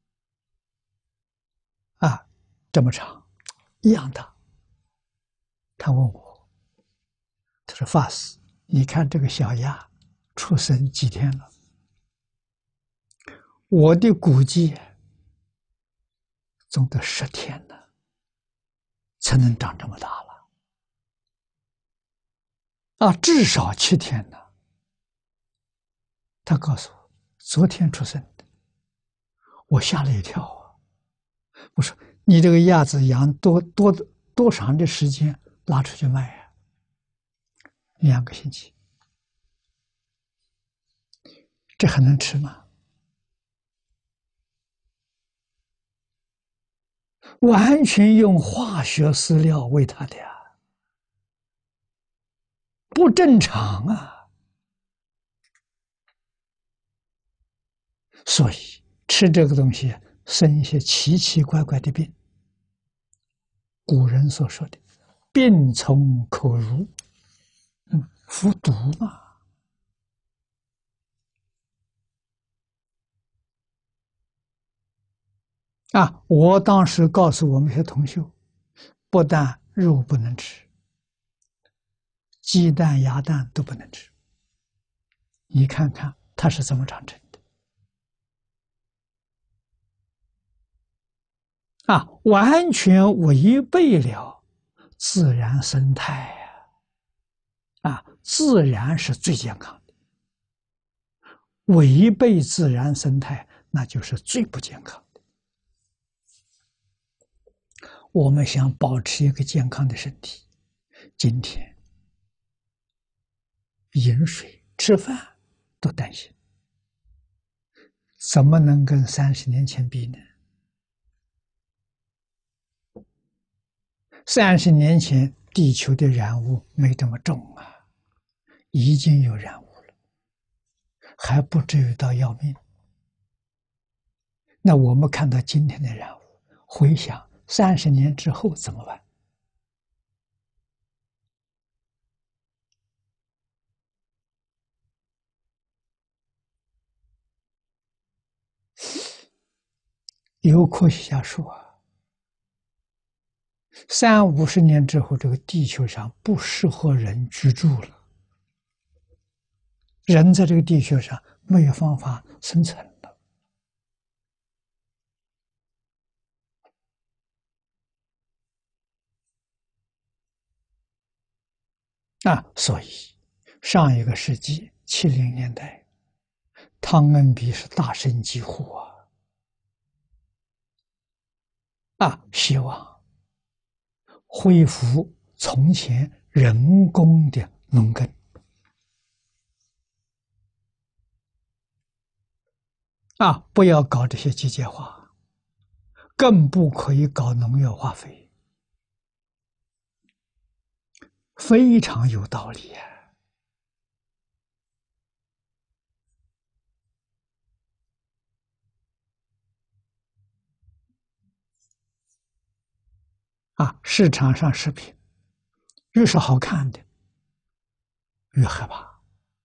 这么长一样大。他问我，他说法师，你看这个小鸭出生几天了？我的估计总得10天了才能长这么大了至少7天了。他告诉我昨天出生的，我吓了一跳我说你这个鸭子养多长的时间拿出去卖呀？2个星期，这还能吃吗？完全用化学饲料喂它的呀，不正常啊！所以吃这个东西生一些奇奇怪怪的病。古人所说的“病从口入”，服毒嘛。我当时告诉我们一些同学，不但肉不能吃，鸡蛋、鸭蛋都不能吃。你看看它是怎么长成的完全违背了自然生态自然是最健康的，违背自然生态，那就是最不健康的。我们想保持一个健康的身体，今天饮水、吃饭都担心，怎么能跟30年前比呢？30年前地球的染污没这么重已经有染污了，还不至于到要命。那我们看到今天的染污，回想30年之后怎么办？有科学家说30-50年之后，这个地球上不适合人居住了，人在这个地球上没有方法生存了所以上一个世纪70年代，汤恩比是大声疾呼希望恢复从前人工的农耕不要搞这些机械化，更不可以搞农药化肥，非常有道理市场上食品越是好看的，越害怕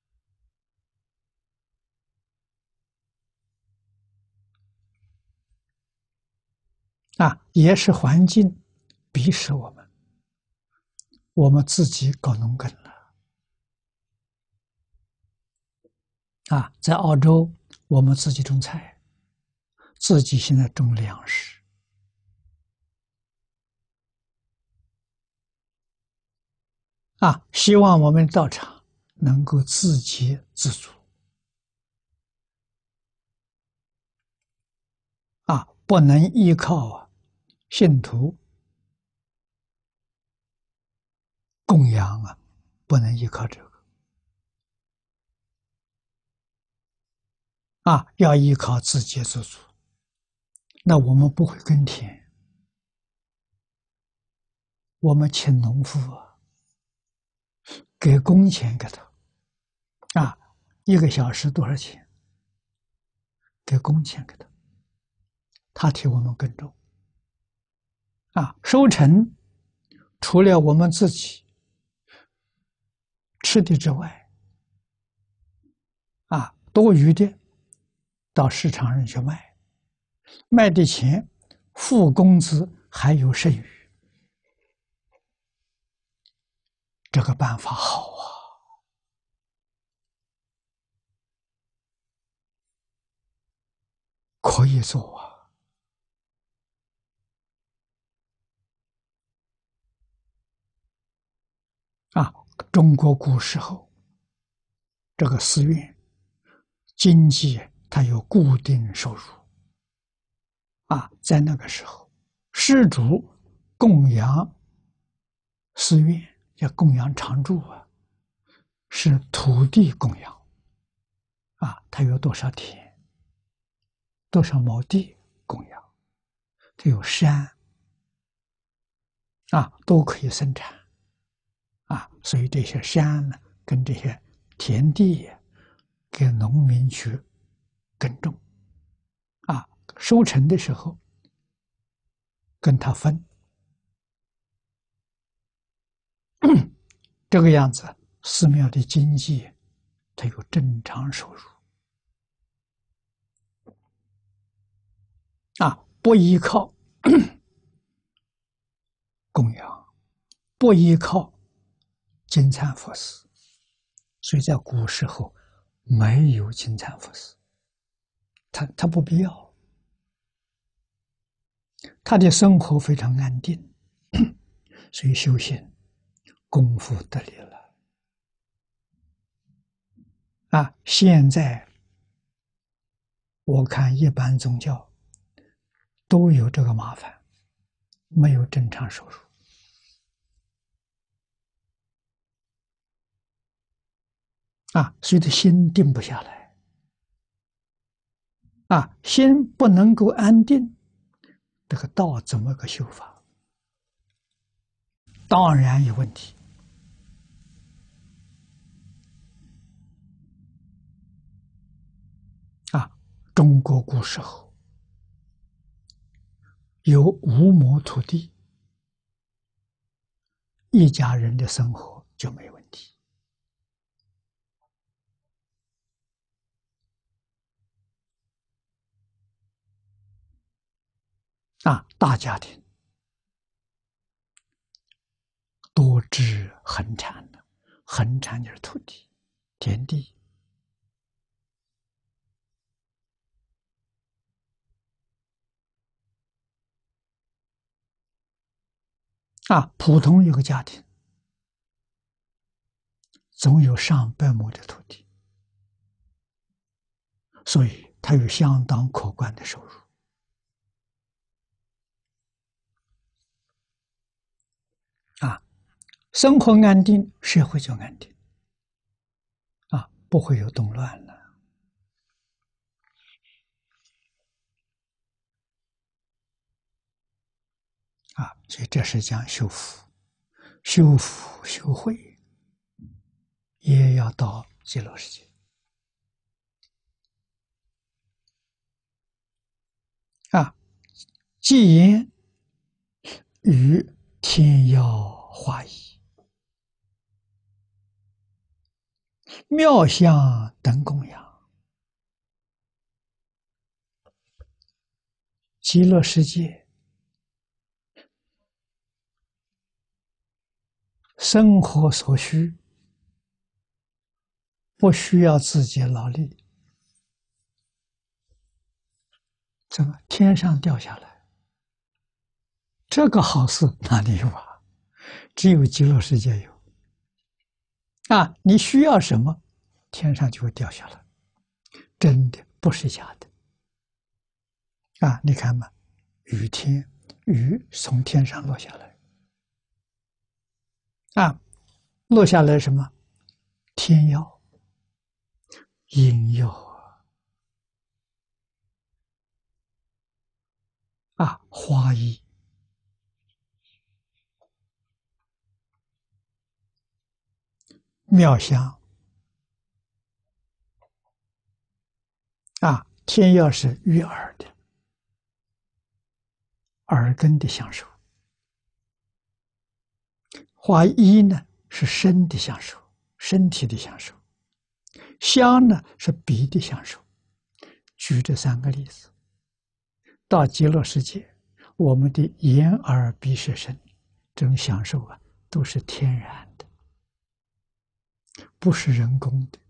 也是环境逼使我们自己搞农耕了在澳洲，我们自己种菜，自己现在种粮食希望我们道场能够自给自足不能依靠信徒供养不能依靠这个要依靠自给自足。那我们不会耕田，我们请农夫给工钱给他1个小时多少钱？给工钱给他，他替我们耕种收成除了我们自己吃的之外多余的到市场上去卖，卖的钱付工资还有剩余，这个办法好可以做中国古时候这个寺院经济它有固定收入在那个时候施主供养寺院，叫供养常住啊，是土地供养啊，它有多少田，多少亩地供养，它有山啊，都可以生产啊，所以这些山呢，跟这些田地给农民去耕种啊，收成的时候跟他分，这个样子，寺庙的经济它有正常收入啊，不依靠供养，不依靠金蝉佛寺，所以在古时候没有金蝉佛寺，他不必要，他的生活非常安定，所以修行功夫得力了啊！现在我看一般宗教都有这个麻烦，没有正常收入啊，所以的心定不下来啊，心不能够安定，这个道怎么个修法？当然有问题啊！中国古时候有无亩土地，一家人的生活就没问题啊！大家庭多知恒产的，恒产就是土地、田地啊。普通一个家庭总有上百亩的土地，所以它有相当可观的收入啊。生活安定，社会就安定啊，不会有动乱了啊。所以这是讲修福、修福、修慧，也要到极乐世界啊。既言与天要化一，妙相等供养，极乐世界生活所需，不需要自己劳力，这个天上掉下来，这个好事哪里有啊？只有极乐世界有啊！你需要什么，天上就会掉下来，真的不是假的啊！你看嘛，雨从天上落下来啊，落下来什么？天药、阴药啊，花衣妙香啊，天药是悦耳的，耳根的享受；花衣呢是身的享受，身体的享受；香呢是鼻的享受。举这三个例子，到极乐世界，我们的眼、耳、鼻、舌、身这种享受啊，都是天然的，不是人工的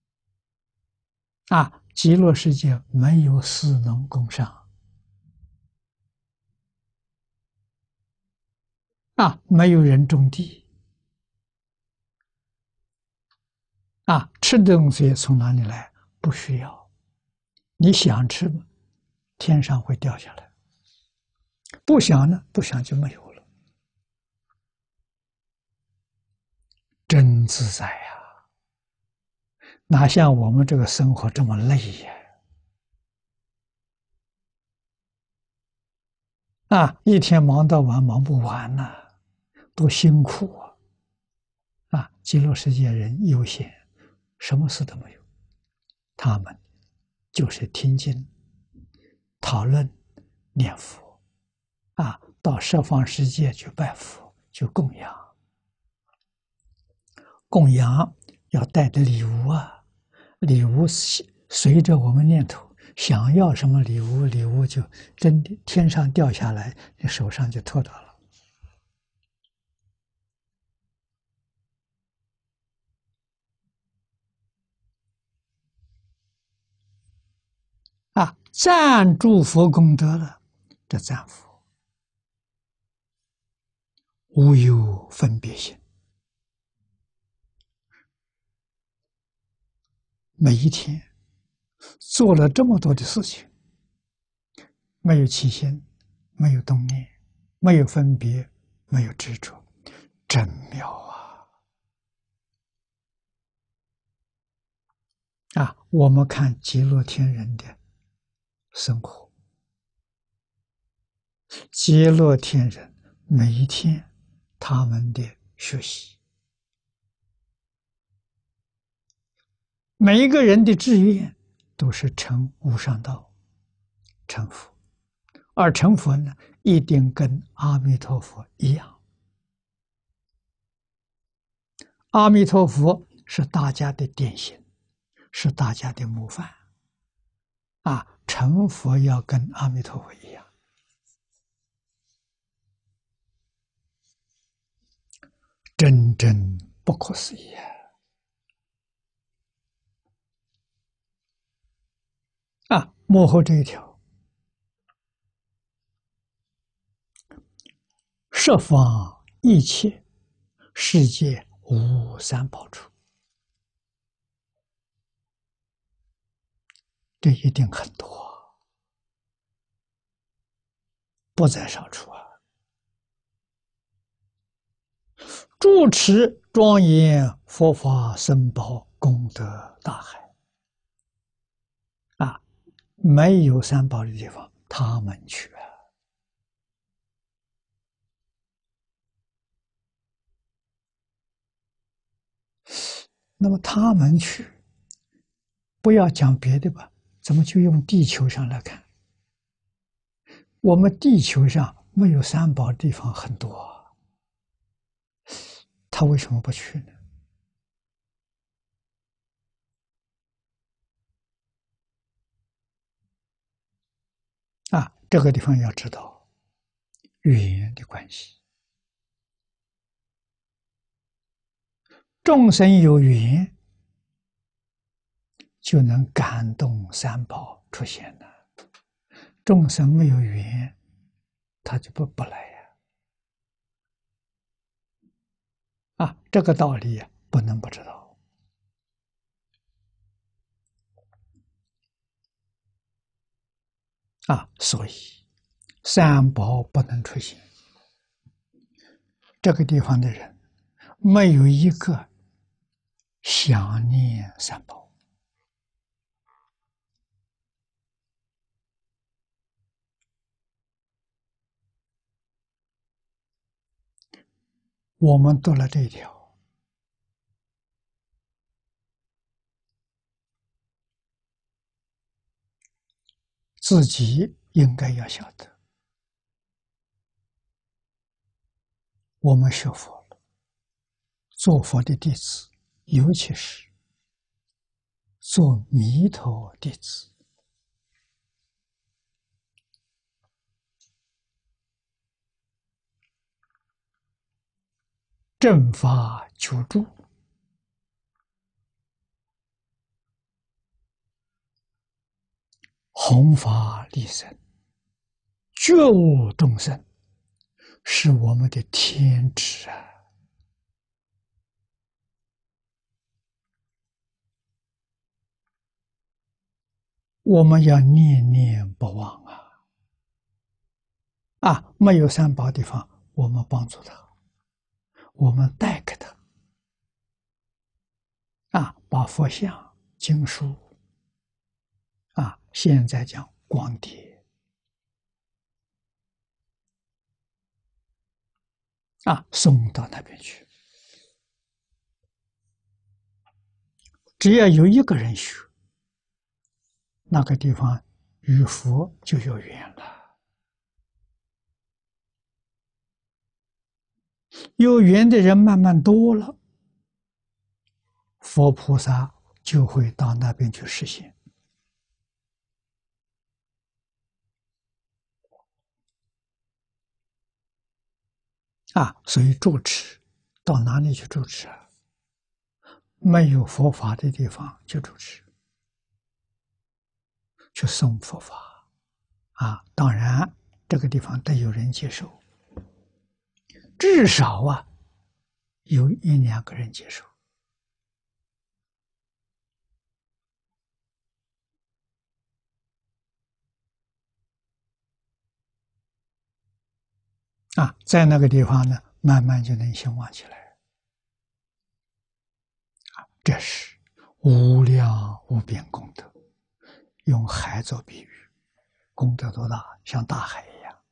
啊。极乐世界没有士农工商啊，没有人种地啊，吃的东西从哪里来？不需要，你想吃吗？天上会掉下来不想呢，不想就没有了，真自在呀！哪像我们这个生活这么累呀？啊，一天忙到晚，忙不完呐，多辛苦啊！啊，极乐世界人悠闲，什么事都没有，他们就是听经、讨论、念佛啊，到十方世界去拜佛，去供养。供养要带的礼物啊，礼物随着我们念头想要什么礼物，礼物就真的天上掉下来，你手上就托到了。啊，赞诸佛功德了，这赞佛无有分别心，每一天做了这么多的事情，没有起心，没有动念，没有分别，没有执着，真妙啊！啊，我们看极乐天人的生活，极乐天人每一天他们的学习，每一个人的志愿都是成无上道，成佛，而成佛呢，一定跟阿弥陀佛一样。阿弥陀佛是大家的典型，是大家的模范啊！成佛要跟阿弥陀佛一样，真正不可思议啊！幕后这一条，十方一切世界无三宝处，这一定很多，不在少数啊！住持庄严佛法僧宝功德大海啊！没有三宝的地方，他们去啊！那么他们去，不要讲别的吧，怎么就用地球上来看？我们地球上没有三宝的地方很多，他为什么不去呢？啊，这个地方要知道缘的关系，众生有缘，就能感动三宝出现了；众生没有缘，他就不来呀。啊，这个道理不能不知道啊。所以三宝不能出现，这个地方的人没有一个想念三宝。我们读了这一条，自己应该要晓得，我们学佛了，做佛的弟子，尤其是做弥陀弟子，正法久住，弘法利生，觉悟众生，是我们的天职啊！我们要念念不忘啊！ 没有三宝的地方，我们帮助他，我们带给他，把佛像、经书，现在讲光碟，送到那边去。只要有一个人学，那个地方与佛就有缘了。有缘的人慢慢多了，佛菩萨就会到那边去实现。所以住持到哪里去住持啊？没有佛法的地方就住持，去诵佛法。当然这个地方得有人接受，至少有一两个人接受。在那个地方呢，慢慢就能兴旺起来。这是无量无边功德。用海做比喻，功德多大？像大海一样。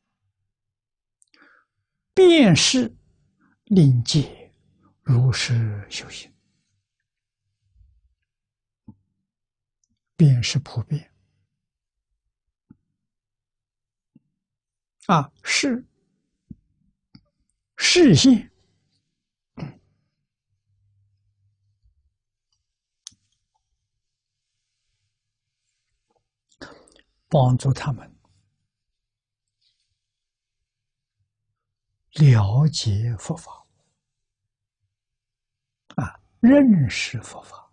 便是令戒如是修行，便是普遍。示现帮助他们了解佛法，认识佛法，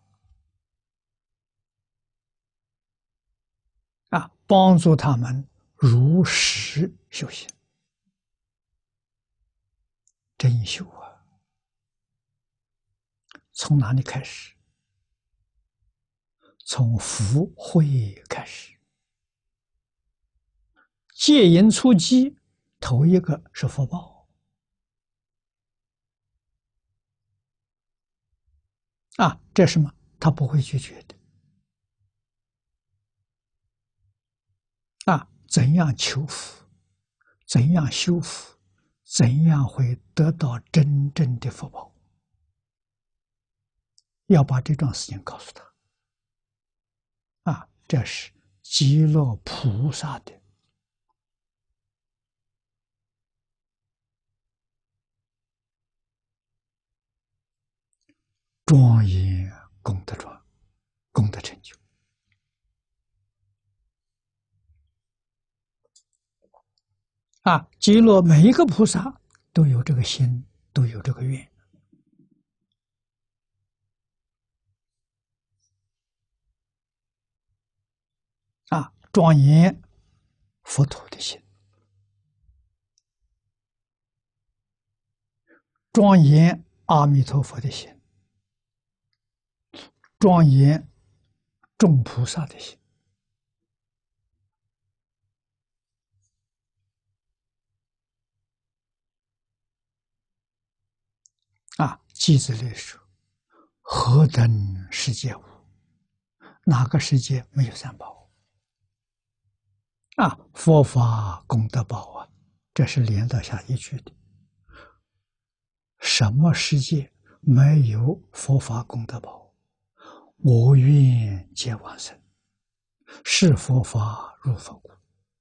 帮助他们如实修行。真修从哪里开始？从福慧开始。戒淫出击，头一个是福报。这是什么？他不会拒绝的。怎样求福？怎样修福？怎样会得到真正的福报？要把这桩事情告诉他。这是极乐菩萨的庄严功德庄，功德成就。极乐每一个菩萨都有这个心，都有这个愿。庄严佛陀的心，庄严阿弥陀佛的心，庄严众菩萨的心。记子里说：“何等世界无？哪个世界没有三宝？佛法功德宝这是连到下一句的。什么世界没有佛法功德宝？我愿皆往生，是佛法入佛故。”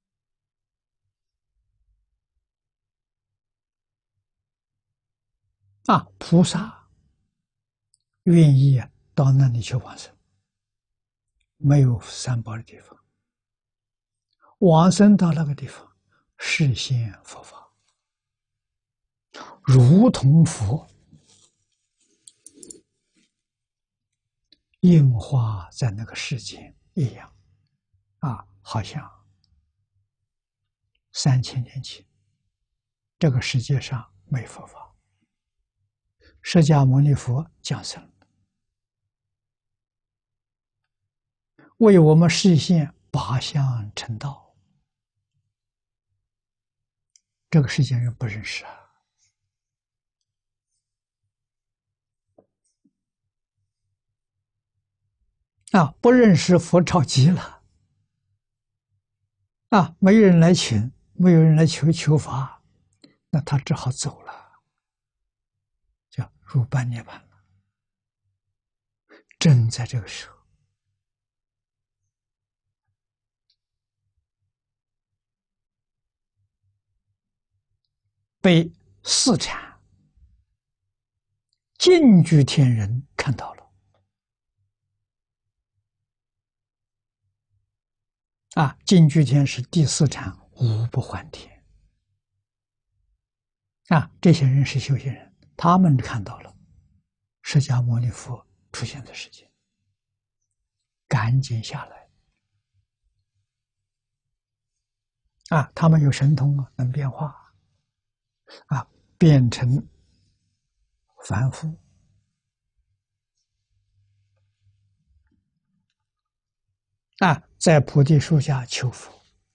菩萨愿意到那里去往生，没有三宝的地方，往生到那个地方，实现佛法，如同佛应化在那个世间一样。好像3000年前，这个世界上没佛法，释迦牟尼佛降生，为我们实现八相成道。 这个世间人不认识不认识佛着急了没有人来请，没有人来求法，那他只好走了，叫入半涅槃了。正在这个时候，被四禅净居天人看到了净居天是第四禅无不还天这些人是修行人，他们看到了释迦牟尼佛出现的世界，赶紧下来他们有神通能变化变成凡夫在菩提树下求佛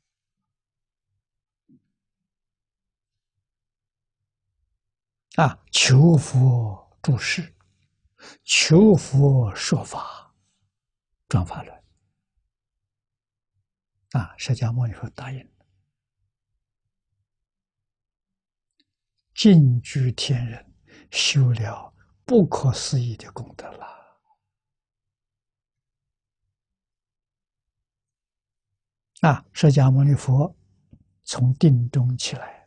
求佛住世，求佛说法，转法轮释迦牟尼佛答应了，净居天人修了不可思议的功德了释迦牟尼佛从定中起来，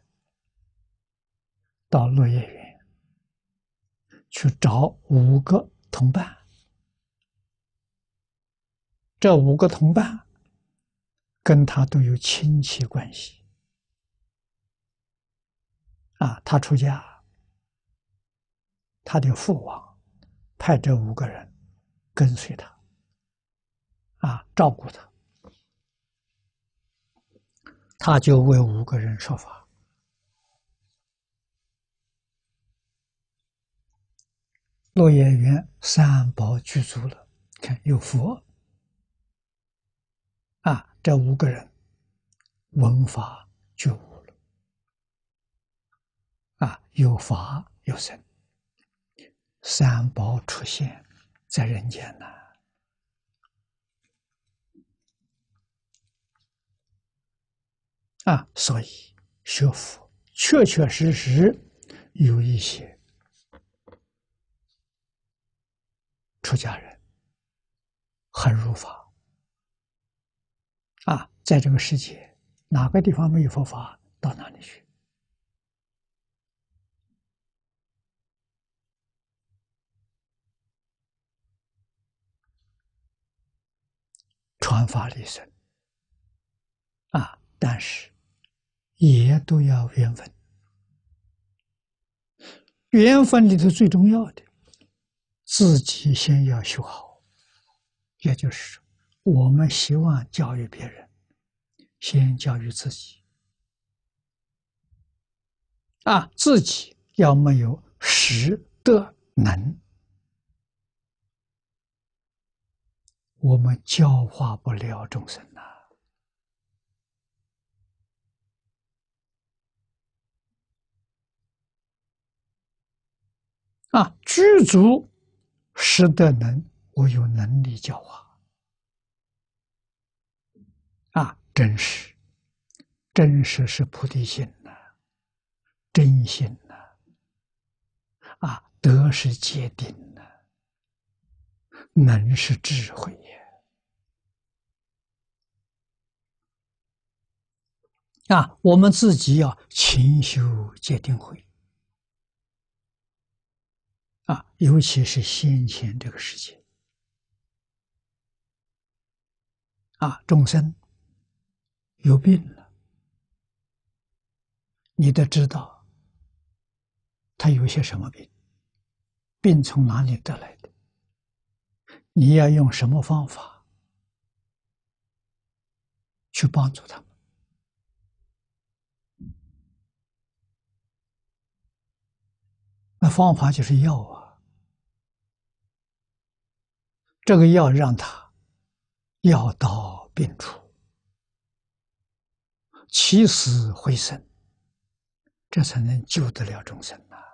到落叶园去找5个同伴，这5个同伴跟他都有亲戚关系他出家，他的父王派这5个人跟随他照顾他，他就为5个人说法。落叶园三宝具足了，看有佛这5个人闻法觉悟了有法有僧，三宝出现在人间所以学佛确确实实有一些出家人很入法在这个世界哪个地方没有佛法，到哪里去传法利生但是也都要缘分，缘分里头最重要的，自己先要修好，也就是我们希望教育别人，先教育自己自己要没有识得能，我们教化不了众生具足识得能，我有能力教化真实是菩提心真心德是戒定能是智慧也我们自己要勤修戒定慧尤其是先前这个世界众生有病了，你得知道他有些什么病，病从哪里得来的，你要用什么方法去帮助他们。那方法就是药这个药让他药到病除，起死回生， 这才能救得了众生呐！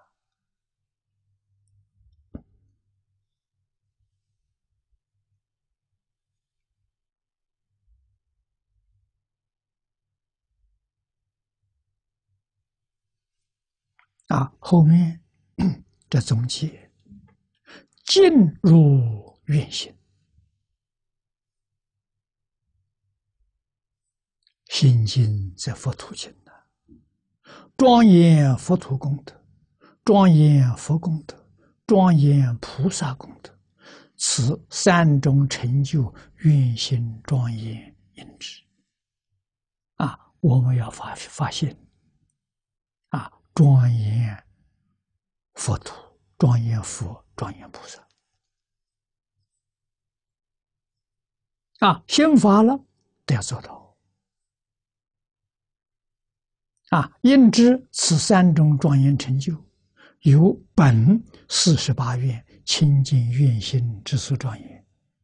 后面这总结，进入愿行，心经则佛土经呐，庄严佛土功德，庄严佛功德，庄严菩萨功德，此三种成就愿行庄严因之。我们要发现庄严佛土，庄严佛，庄严菩萨。心发了，都要做到。因知此三种庄严成就，由本48愿清净愿心之所庄严。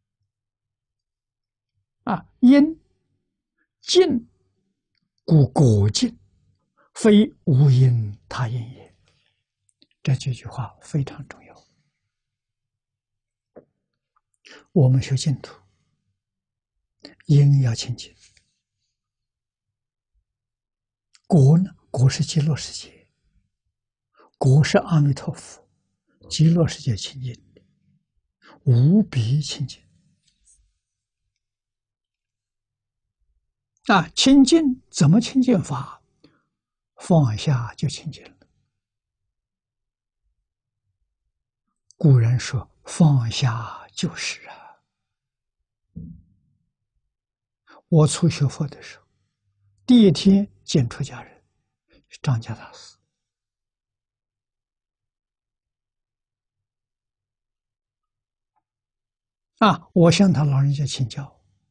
因尽故果尽，非无因他因也。这几句话非常重要。我们学净土，因要清净，果呢？果是极乐世界，果是阿弥陀佛，极乐世界清净，无比清净。清净怎么清净法？放下就清净了。古人说：“放下就是啊。”我初学佛的时候，第一天见出家人，张家大师。我向他老人家请教。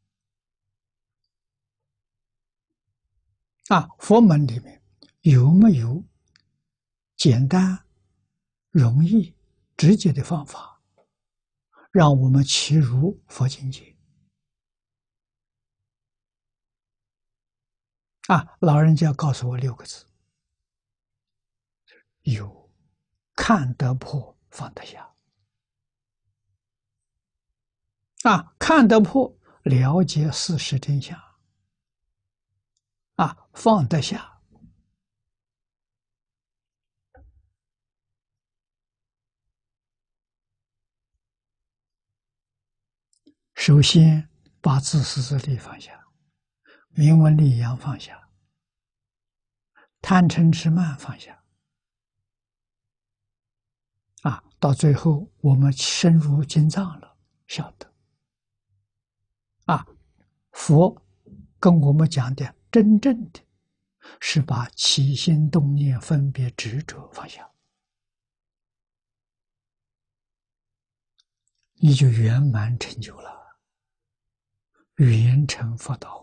佛门里面有没有简单、容易、直接的方法，让我们契入佛境界？老人家告诉我6个字：有，看得破，放得下。看得破，了解事实真相。放得下，首先把自私自利放下，名闻利养放下，贪嗔痴慢放下。到最后我们深入经藏了，晓得佛跟我们讲的真正的是把起心动念分别执着放下，你就圆满成就了，圆成佛道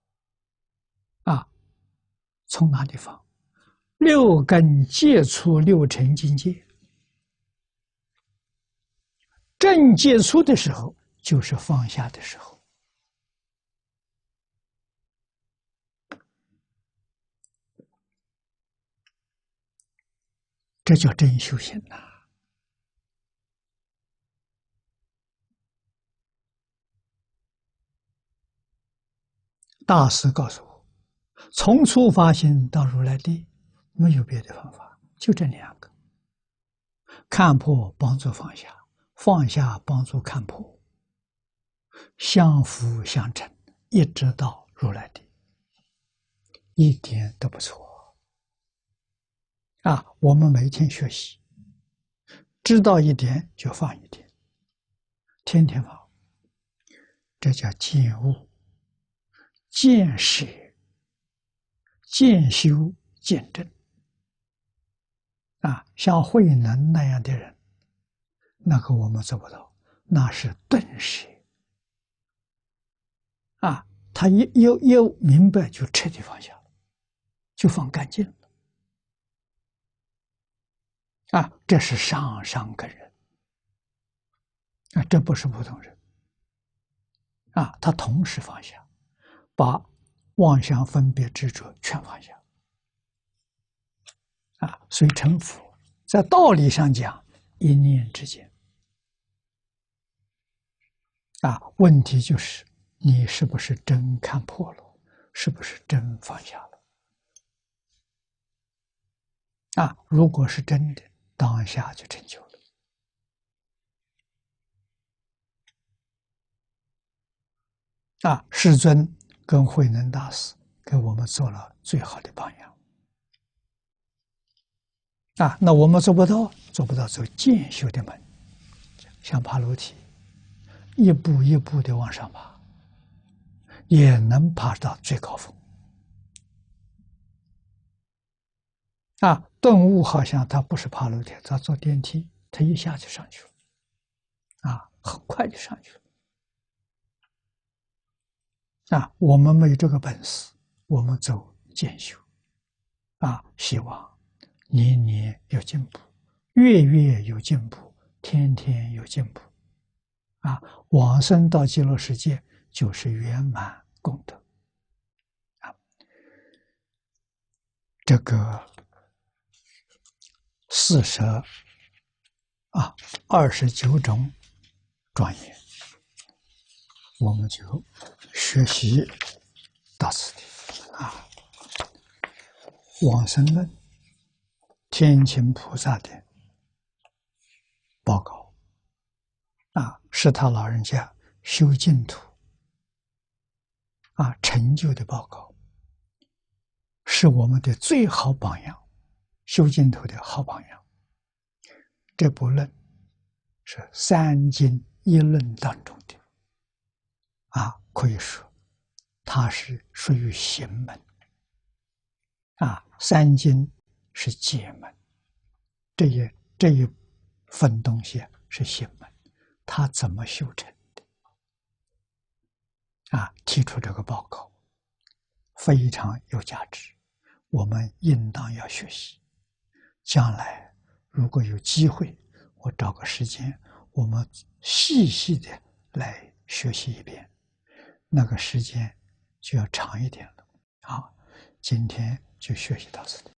从哪里放？6根接触6尘境界，正接触的时候就是放下的时候。这叫真修行呐！大师告诉我，从初发心到如来地，没有别的方法，就这2个：看破帮助放下，放下帮助看破，相辅相成，一直到如来地，一点都不错。我们每天学习，知道一点就放一点，天天放，这叫见悟、见舍、见修、见证。像慧能那样的人，那个我们做不到，那是顿舍。他一明白，就彻底放下了，就放干净了。这是上上根人。这不是普通人。他同时放下，把妄想分别执着全放下。 啊，所以成佛在道理上讲，一念之间。啊，问题就是你是不是真看破了，是不是真放下了？啊，如果是真的，当下就成就了。啊，世尊跟慧能大师给我们做了最好的榜样。啊，那我们做不到，走渐修的门，像爬楼梯，一步一步的往上爬，也能爬到最高峰。啊，顿悟好像他不是爬楼梯，他坐电梯，他一下就上去了，啊，很快就上去了。啊，我们没有这个本事，我们走渐修，啊，希望年年有进步，月月有进步，天天有进步，啊，往生到极乐世界就是圆满功德。啊，这个29种庄严，我们就学习到此地。啊，往生论，天亲菩萨的报告，啊，是他老人家修净土啊成就的报告，是我们的最好榜样，修净土的好榜样。这部论是三经一论当中的，啊，可以说它是属于行门。啊，三经是解门，这一分东西是行门，它怎么修成的？啊，提出这个报告非常有价值，我们应当要学习。将来如果有机会，我找个时间，我们细细的来学习一遍，那个时间就要长一点了。好，今天就学习到此。